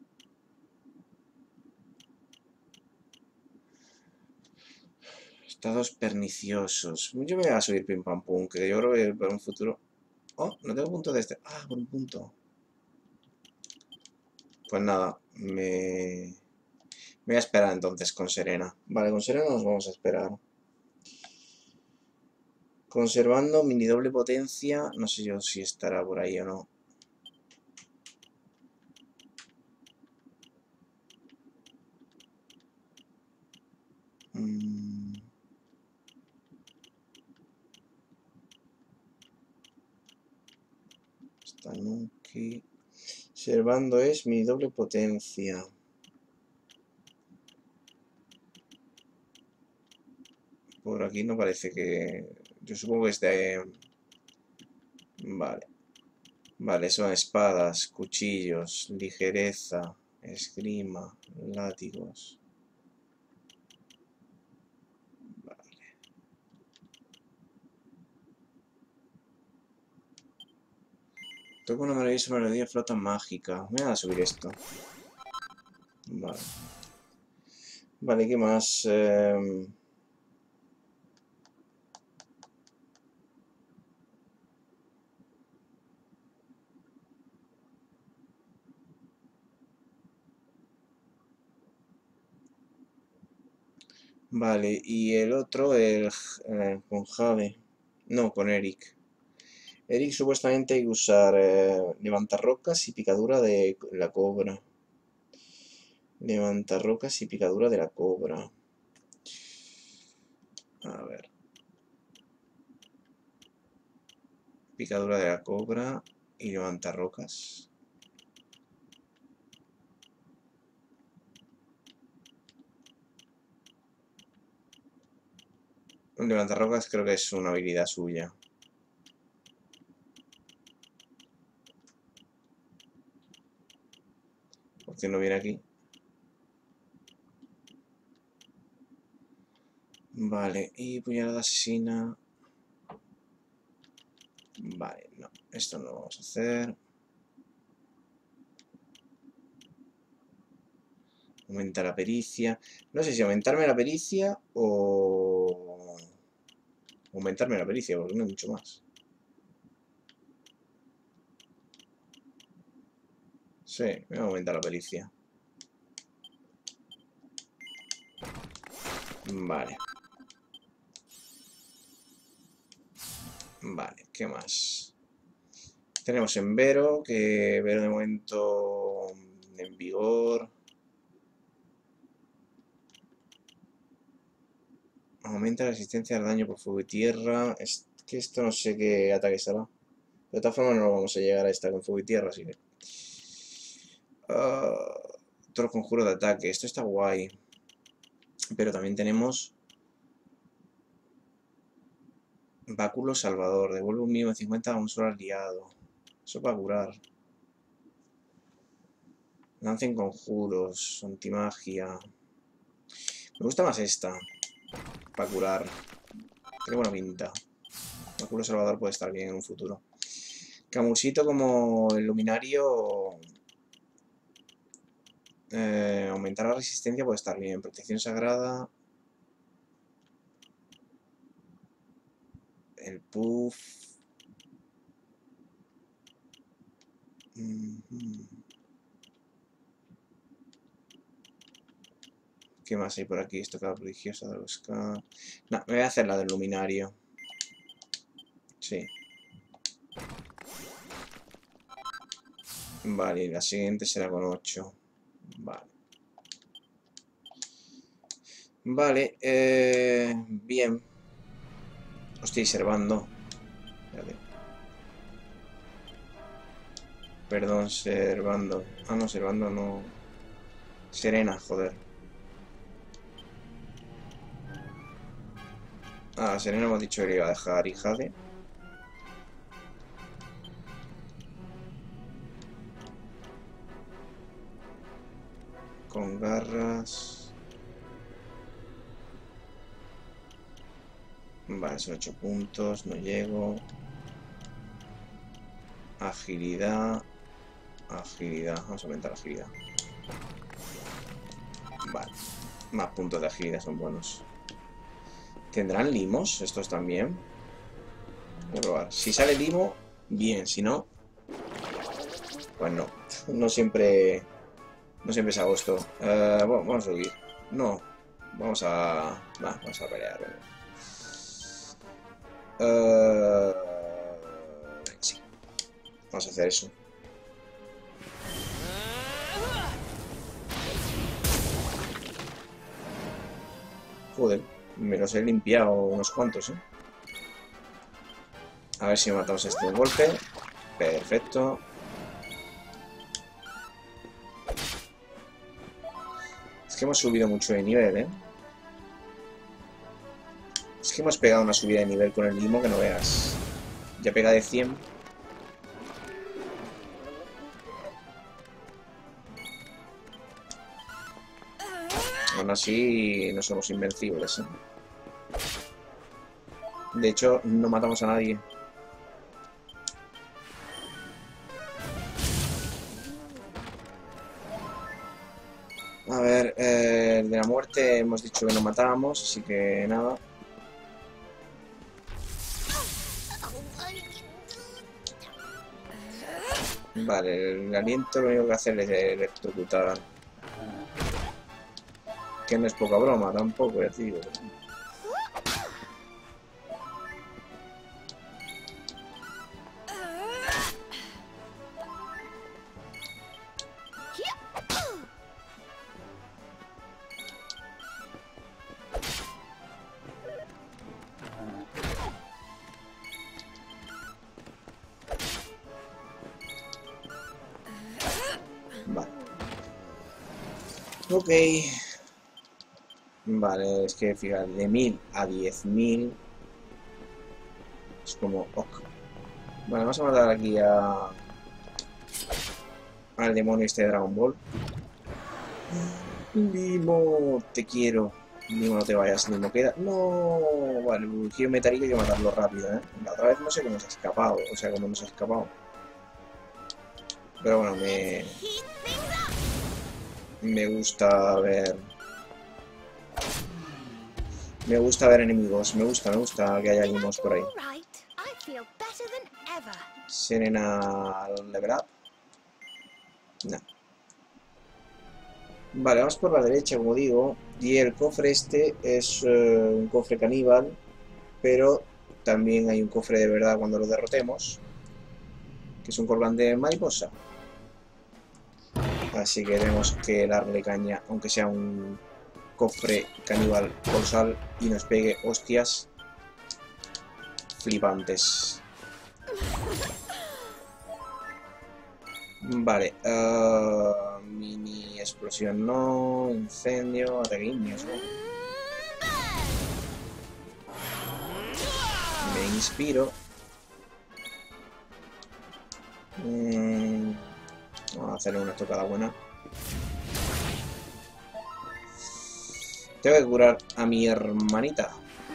A: Estados perniciosos. Yo me voy a subir pim pam pum, que yo creo que para un futuro... Oh, no tengo punto de este. Ah, por un punto. Pues nada, me... Me voy a esperar entonces con Serena. Vale, con Serena nos vamos a esperar. Conservando mini doble potencia. No sé yo si estará por ahí o no. Mm. Está Nuki. Servando es mi doble potencia. Por aquí no parece que... Yo supongo que es de... Vale. Vale, son espadas, cuchillos, ligereza, esgrima, látigos. Vale. Toco una maravillosa melodía de flauta mágica. Voy a subir esto. Vale. Vale, ¿qué más? Eh... Vale, y el otro, el, eh, con Jave. No, con Eric. Eric supuestamente hay que usar eh, levantarrocas y picadura de la cobra. Levantarrocas y picadura de la cobra. A ver. Picadura de la cobra y levantarrocas. Un levantarrocas creo que es una habilidad suya. qué no viene aquí? Vale, y puñalada asesina. Vale, no, esto no lo vamos a hacer. Aumenta la pericia. No sé si aumentarme la pericia o... Aumentarme la pericia, porque no hay mucho más. Sí, me voy a aumentar la pericia. Vale. Vale, ¿qué más? Tenemos en Vero, que Vero de momento en vigor. Aumenta la resistencia al daño por fuego y tierra. Es que esto no sé qué ataque será. De todas formas no vamos a llegar a esta con fuego y tierra, así que... Uh, otro conjuro de ataque. Esto está guay. Pero también tenemos... Báculo Salvador. Devuelve un mínimo de cincuenta a un solo aliado. Eso para curar. Lancen conjuros. Antimagia. Me gusta más esta. Para curar. Tiene buena pinta. Báculo Salvador puede estar bien en un futuro. Camusito como el luminario. Eh, aumentar la resistencia puede estar bien. Protección sagrada. El puff. Mm-hmm. ¿Qué más hay por aquí? Estocada prodigiosa de los K. No, me voy a hacer la del luminario. Sí. Vale, y la siguiente será con ocho. Vale. Vale, eh, bien. Estoy servando. Espérate. Perdón, servando. Ah, no, servando no. Serena, joder. Ah, Serena hemos dicho que le iba a dejar hija de. Con garras. Vale, son ocho puntos, no llego. Agilidad. Agilidad, vamos a aumentar la agilidad. Vale, más puntos de agilidad son buenos. ¿Tendrán limos estos también? Voy a probar. Si sale limo, bien, si no, pues no. No siempre, no siempre es agosto. Uh, bueno, vamos a subir. No, vamos a... Nah, vamos a pelear. Bueno. Uh, sí. Vamos a hacer eso. Joder, me los he limpiado unos cuantos, ¿eh? A ver si matamos a este golpe. Perfecto. Es que hemos subido mucho de nivel, ¿eh? Es que hemos pegado una subida de nivel con el limo que no veas. Ya pega de cien. Aún así no somos invencibles, ¿eh? De hecho, no matamos a nadie. A ver, eh, el de la muerte hemos dicho que no matábamos, así que nada. Vale, el aliento lo único que hace es electrocutar. Que no es poca broma tampoco, ya te digo. Vale. Ok. Vale, es que fíjate, de mil a diez mil es como ok. Vale, vamos a matar aquí a al demonio este de Dragon Ball. Limo, te quiero. Limo, no te vayas, Limo, queda. No, vale, el giro metálico hay que matarlo rápido, ¿eh? La otra vez no sé cómo se ha escapado, o sea, cómo nos ha escapado. Pero bueno, me. Me gusta ver. Me gusta ver enemigos, me gusta, me gusta que haya limos por ahí. Serena level up. No. Vale, vamos por la derecha, como digo. Y el cofre este es uh, un cofre caníbal, pero también hay un cofre de verdad cuando lo derrotemos, que es un Corban de mariposa. Así que tenemos que darle caña, aunque sea un cofre caníbal colosal y nos pegue hostias flipantes. Vale, uh, mini explosión no, incendio, ataque igneos, ¿no? Me inspiro. Mm, vamos a hacerle una tocada buena. Tengo que curar a mi hermanita.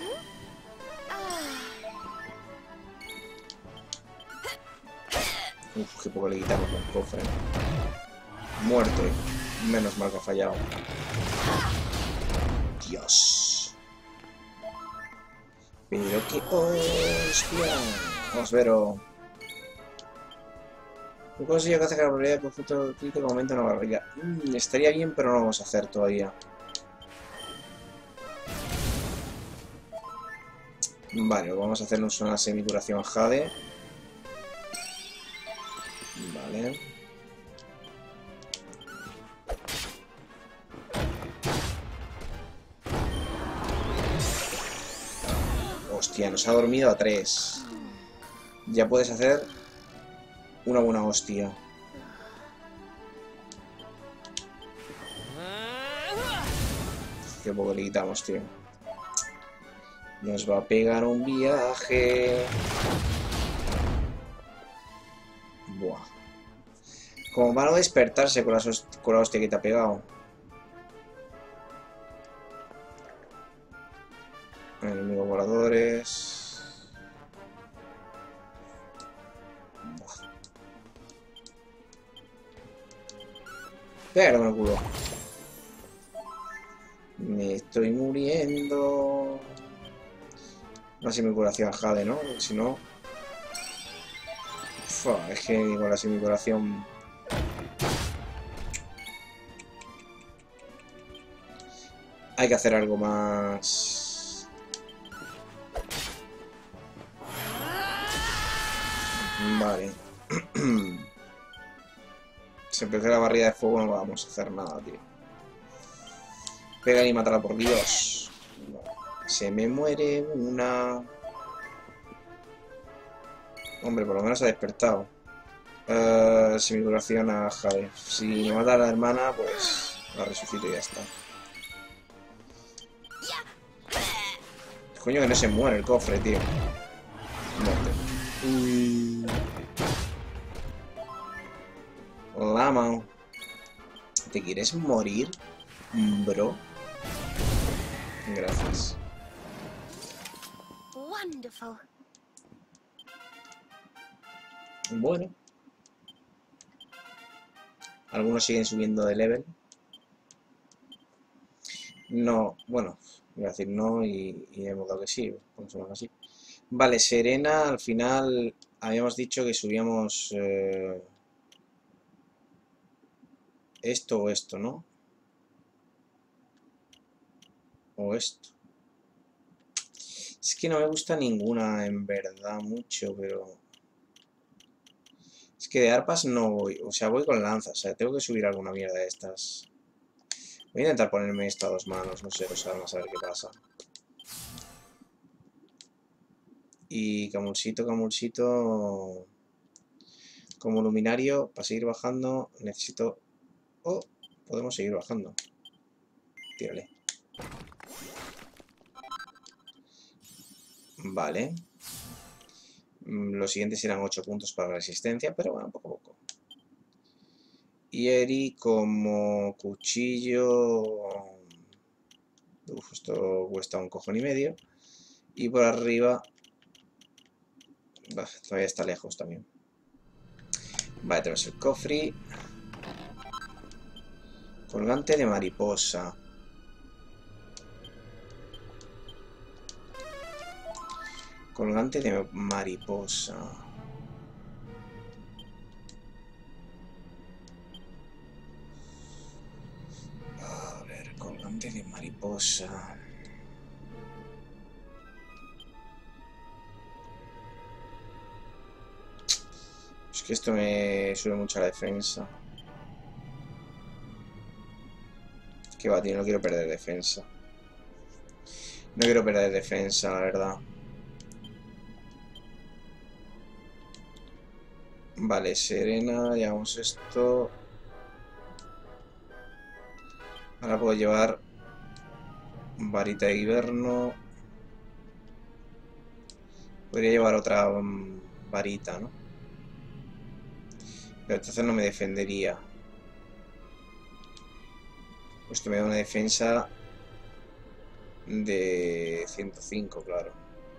A: Uf, qué poco le quitamos con el cofre. Muerte. Menos mal que ha fallado. Dios. Pero qué hostia. Vamos, Vero. Un consejo que hace que la probabilidad de conflicto crítico aumenta una barriga. Mm, estaría bien, pero no lo vamos a hacer todavía. Vale, vamos a hacernos una semicuración Jade. Vale. Hostia, nos ha dormido a tres. Ya puedes hacer una buena hostia. Qué poco le quitamos, tío. Nos va a pegar un viaje. Buah. Como van a despertarse con la, con la hostia que te ha pegado. Enemigos voladores. Buah. Pégalo en el culo. Me estoy muriendo. Una semicuración Jade, ¿no? Si no... Uf, es que con la semicuración... Hay que hacer algo más... Vale. Si empezó la barrida de fuego no vamos a hacer nada, tío. Pega y mátala, por Dios. Se me muere una... Hombre, por lo menos ha despertado. Uh, semicuración a Jade. Si me mata a la hermana, pues la resucito y ya está. Coño, que no se muere el cofre, tío. Muerte. Uy. Lama. ¿Te quieres morir, bro? Gracias.
B: Wonderful.
A: Bueno. Algunos siguen subiendo de level. No, bueno, voy a decir no y, y hemos dado que sí, vamos a ver así. Vale, Serena, al final habíamos dicho que subíamos eh, esto o esto, ¿no? O esto. Es que no me gusta ninguna en verdad mucho, pero... Es que de arpas no voy, o sea, voy con lanzas, o sea, tengo que subir alguna mierda de estas. Voy a intentar ponerme esto a dos manos, no sé, dos armas, a ver qué pasa. Y camulsito, camulsito... Como luminario, para seguir bajando, necesito... Oh, podemos seguir bajando. Tírale. Vale. Los siguientes eran ocho puntos para la resistencia, pero bueno, poco a poco. Yeri como cuchillo. Uf, esto cuesta un cojón y medio. Y por arriba. Bah, todavía está lejos también. Vale, tenemos el cofre. Colgante de mariposa. Colgante de mariposa. A ver, colgante de mariposa. Es que esto me sube mucho a la defensa. Que va, tío, no quiero perder defensa. No quiero perder defensa, la verdad. Vale, Serena, llevamos esto. Ahora puedo llevar varita de invierno. Podría llevar otra um, varita, ¿no? Pero entonces no me defendería. Pues que me da una defensa de ciento cinco, claro.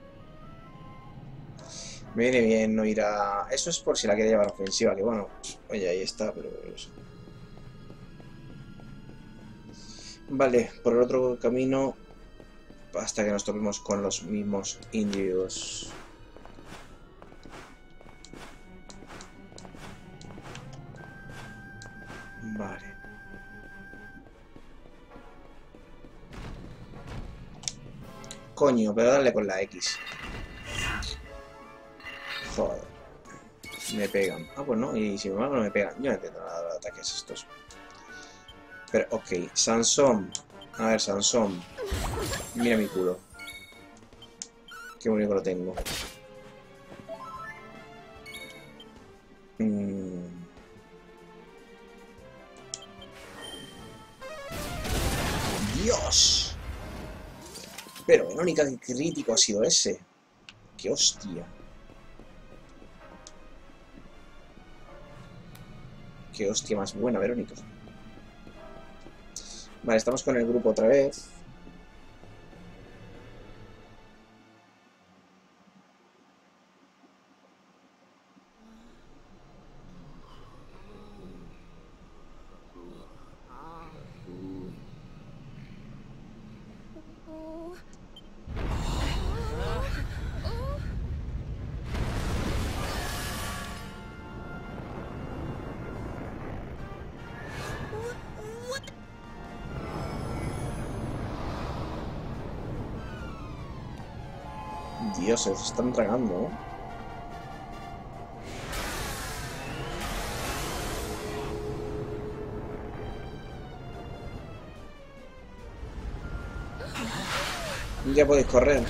A: Me viene bien no ir a... Eso es por si la quiere llevar ofensiva, que bueno, oye, ahí está, pero... Vale, por el otro camino, hasta que nos topemos con los mismos individuos. Vale. Coño, pero dale con la X. Joder. Me pegan. Ah, pues no, y si me mago no me pegan. Yo no entiendo nada de los ataques estos. Pero, ok. Sansón. A ver, Sansón. Mira mi culo. Qué bonito lo tengo. Mm. ¡Dios! Pero, Verónica, qué crítico ha sido ese. ¡Qué hostia! ¡Qué hostia más buena, Verónica! Vale, estamos con el grupo otra vez. Dios, se están tragando, ¿eh? Ya podéis correr.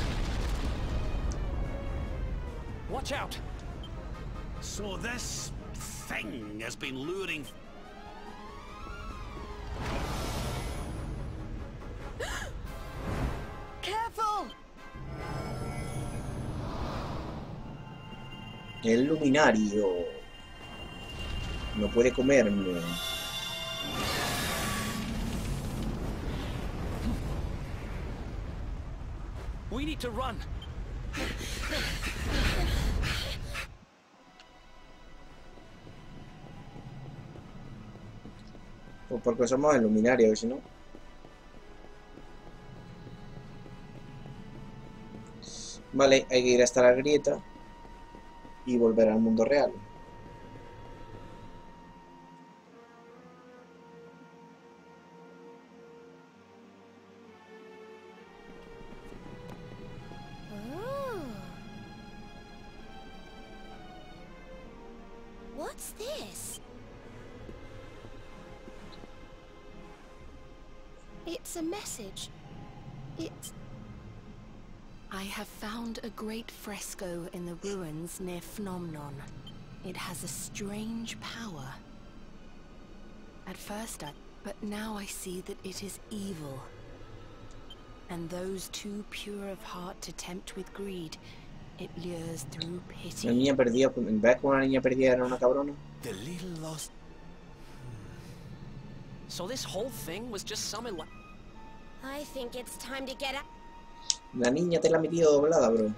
E: Watch out!
D: So this thing has been luring...
B: Careful!
A: El luminario. No puede comerme.
E: We need to run.
A: Pues porque somos el luminario, que si no... Vale, hay que ir hasta la grieta y volver al mundo real.
B: Oh. What's this? It's a message. It's...
H: I have found a great fresco in the ruins near Phnomnon. It has a strange power. At first I... but now I see that it is evil. And those too pure of heart to tempt with greed, it lures through pity.
A: La niña perdida, ¿ves cómo la niña perdida era una cabrona?
F: The little lost...
E: So this whole thing was just some ela-
B: I think it's time to get up.
A: La niña te la ha metido doblada, bro.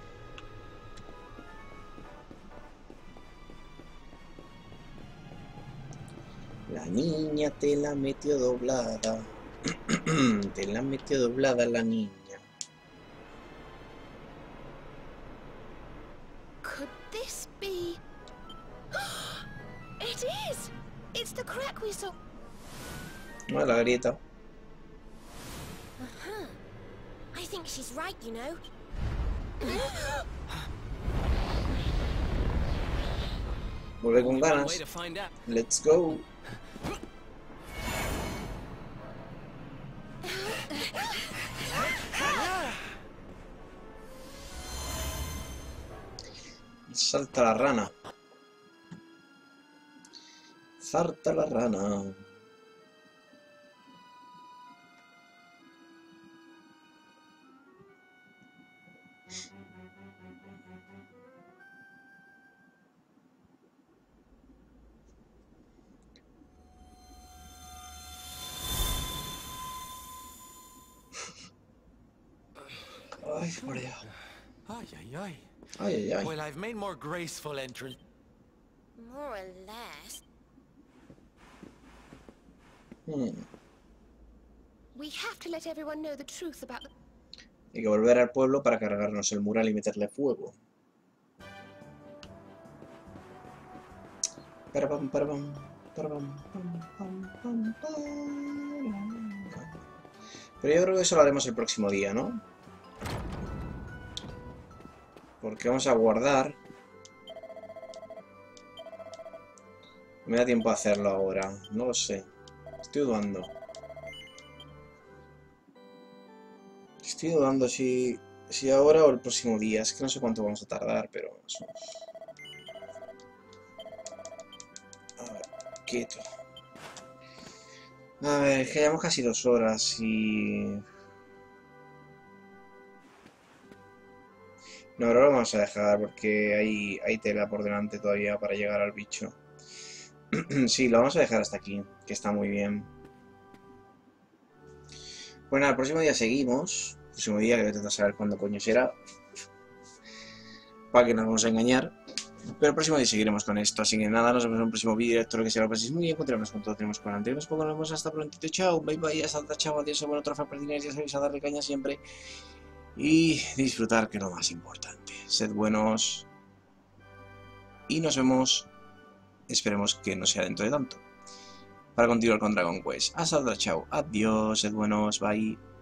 A: La niña te la metió doblada. Te la metió doblada la niña.
B: Could this be? It is! It's the crack we saw.
A: No, la grieta.
B: Uh-huh. I think she's right, you know.
A: Vuelve con
E: Way
A: ganas.
E: to find out.
A: Let's go. Salta la rana. Salta la rana. Ay, por allá.
F: Ay, ay, ay.
A: Ay, ay, ay.
F: Well, I've made more graceful entrance.
B: More or less.
A: Hmm.
B: We have to let everyone know the truth about the...
A: Hay que volver al pueblo para cargarnos el mural y meterle fuego. Parapam, parapam, parapam, pam, pam, pam, pam. Pero yo creo que eso lo haremos el próximo día, ¿no? Porque vamos a guardar. No me da tiempo a hacerlo ahora. No lo sé. Estoy dudando. Estoy dudando si, si ahora o el próximo día. Es que no sé cuánto vamos a tardar, pero... Eso... A ver, quieto. A ver, es que llevamos casi dos horas y... No, ahora lo vamos a dejar porque hay, hay tela por delante todavía para llegar al bicho. Sí, lo vamos a dejar hasta aquí, que está muy bien. Bueno, el próximo día seguimos. El próximo día que voy a intentar saber cuándo coño será. Para que nos vamos a engañar. Pero el próximo día seguiremos con esto. Así que nada, nos vemos en un próximo vídeo. Espero que sea lo paséis muy bien. Continuamos con todo. Tenemos por delante. Nos vemos hasta prontito. Chao. Bye bye. Hasta chao. Adiós. Bueno, trofeo perdineros. Ya sabéis a darle caña siempre. Y disfrutar, que es lo más importante. Sed buenos. Y nos vemos. Esperemos que no sea dentro de tanto. Para continuar con Dragon Quest. Hasta luego. Chao. Adiós. Sed buenos. Bye.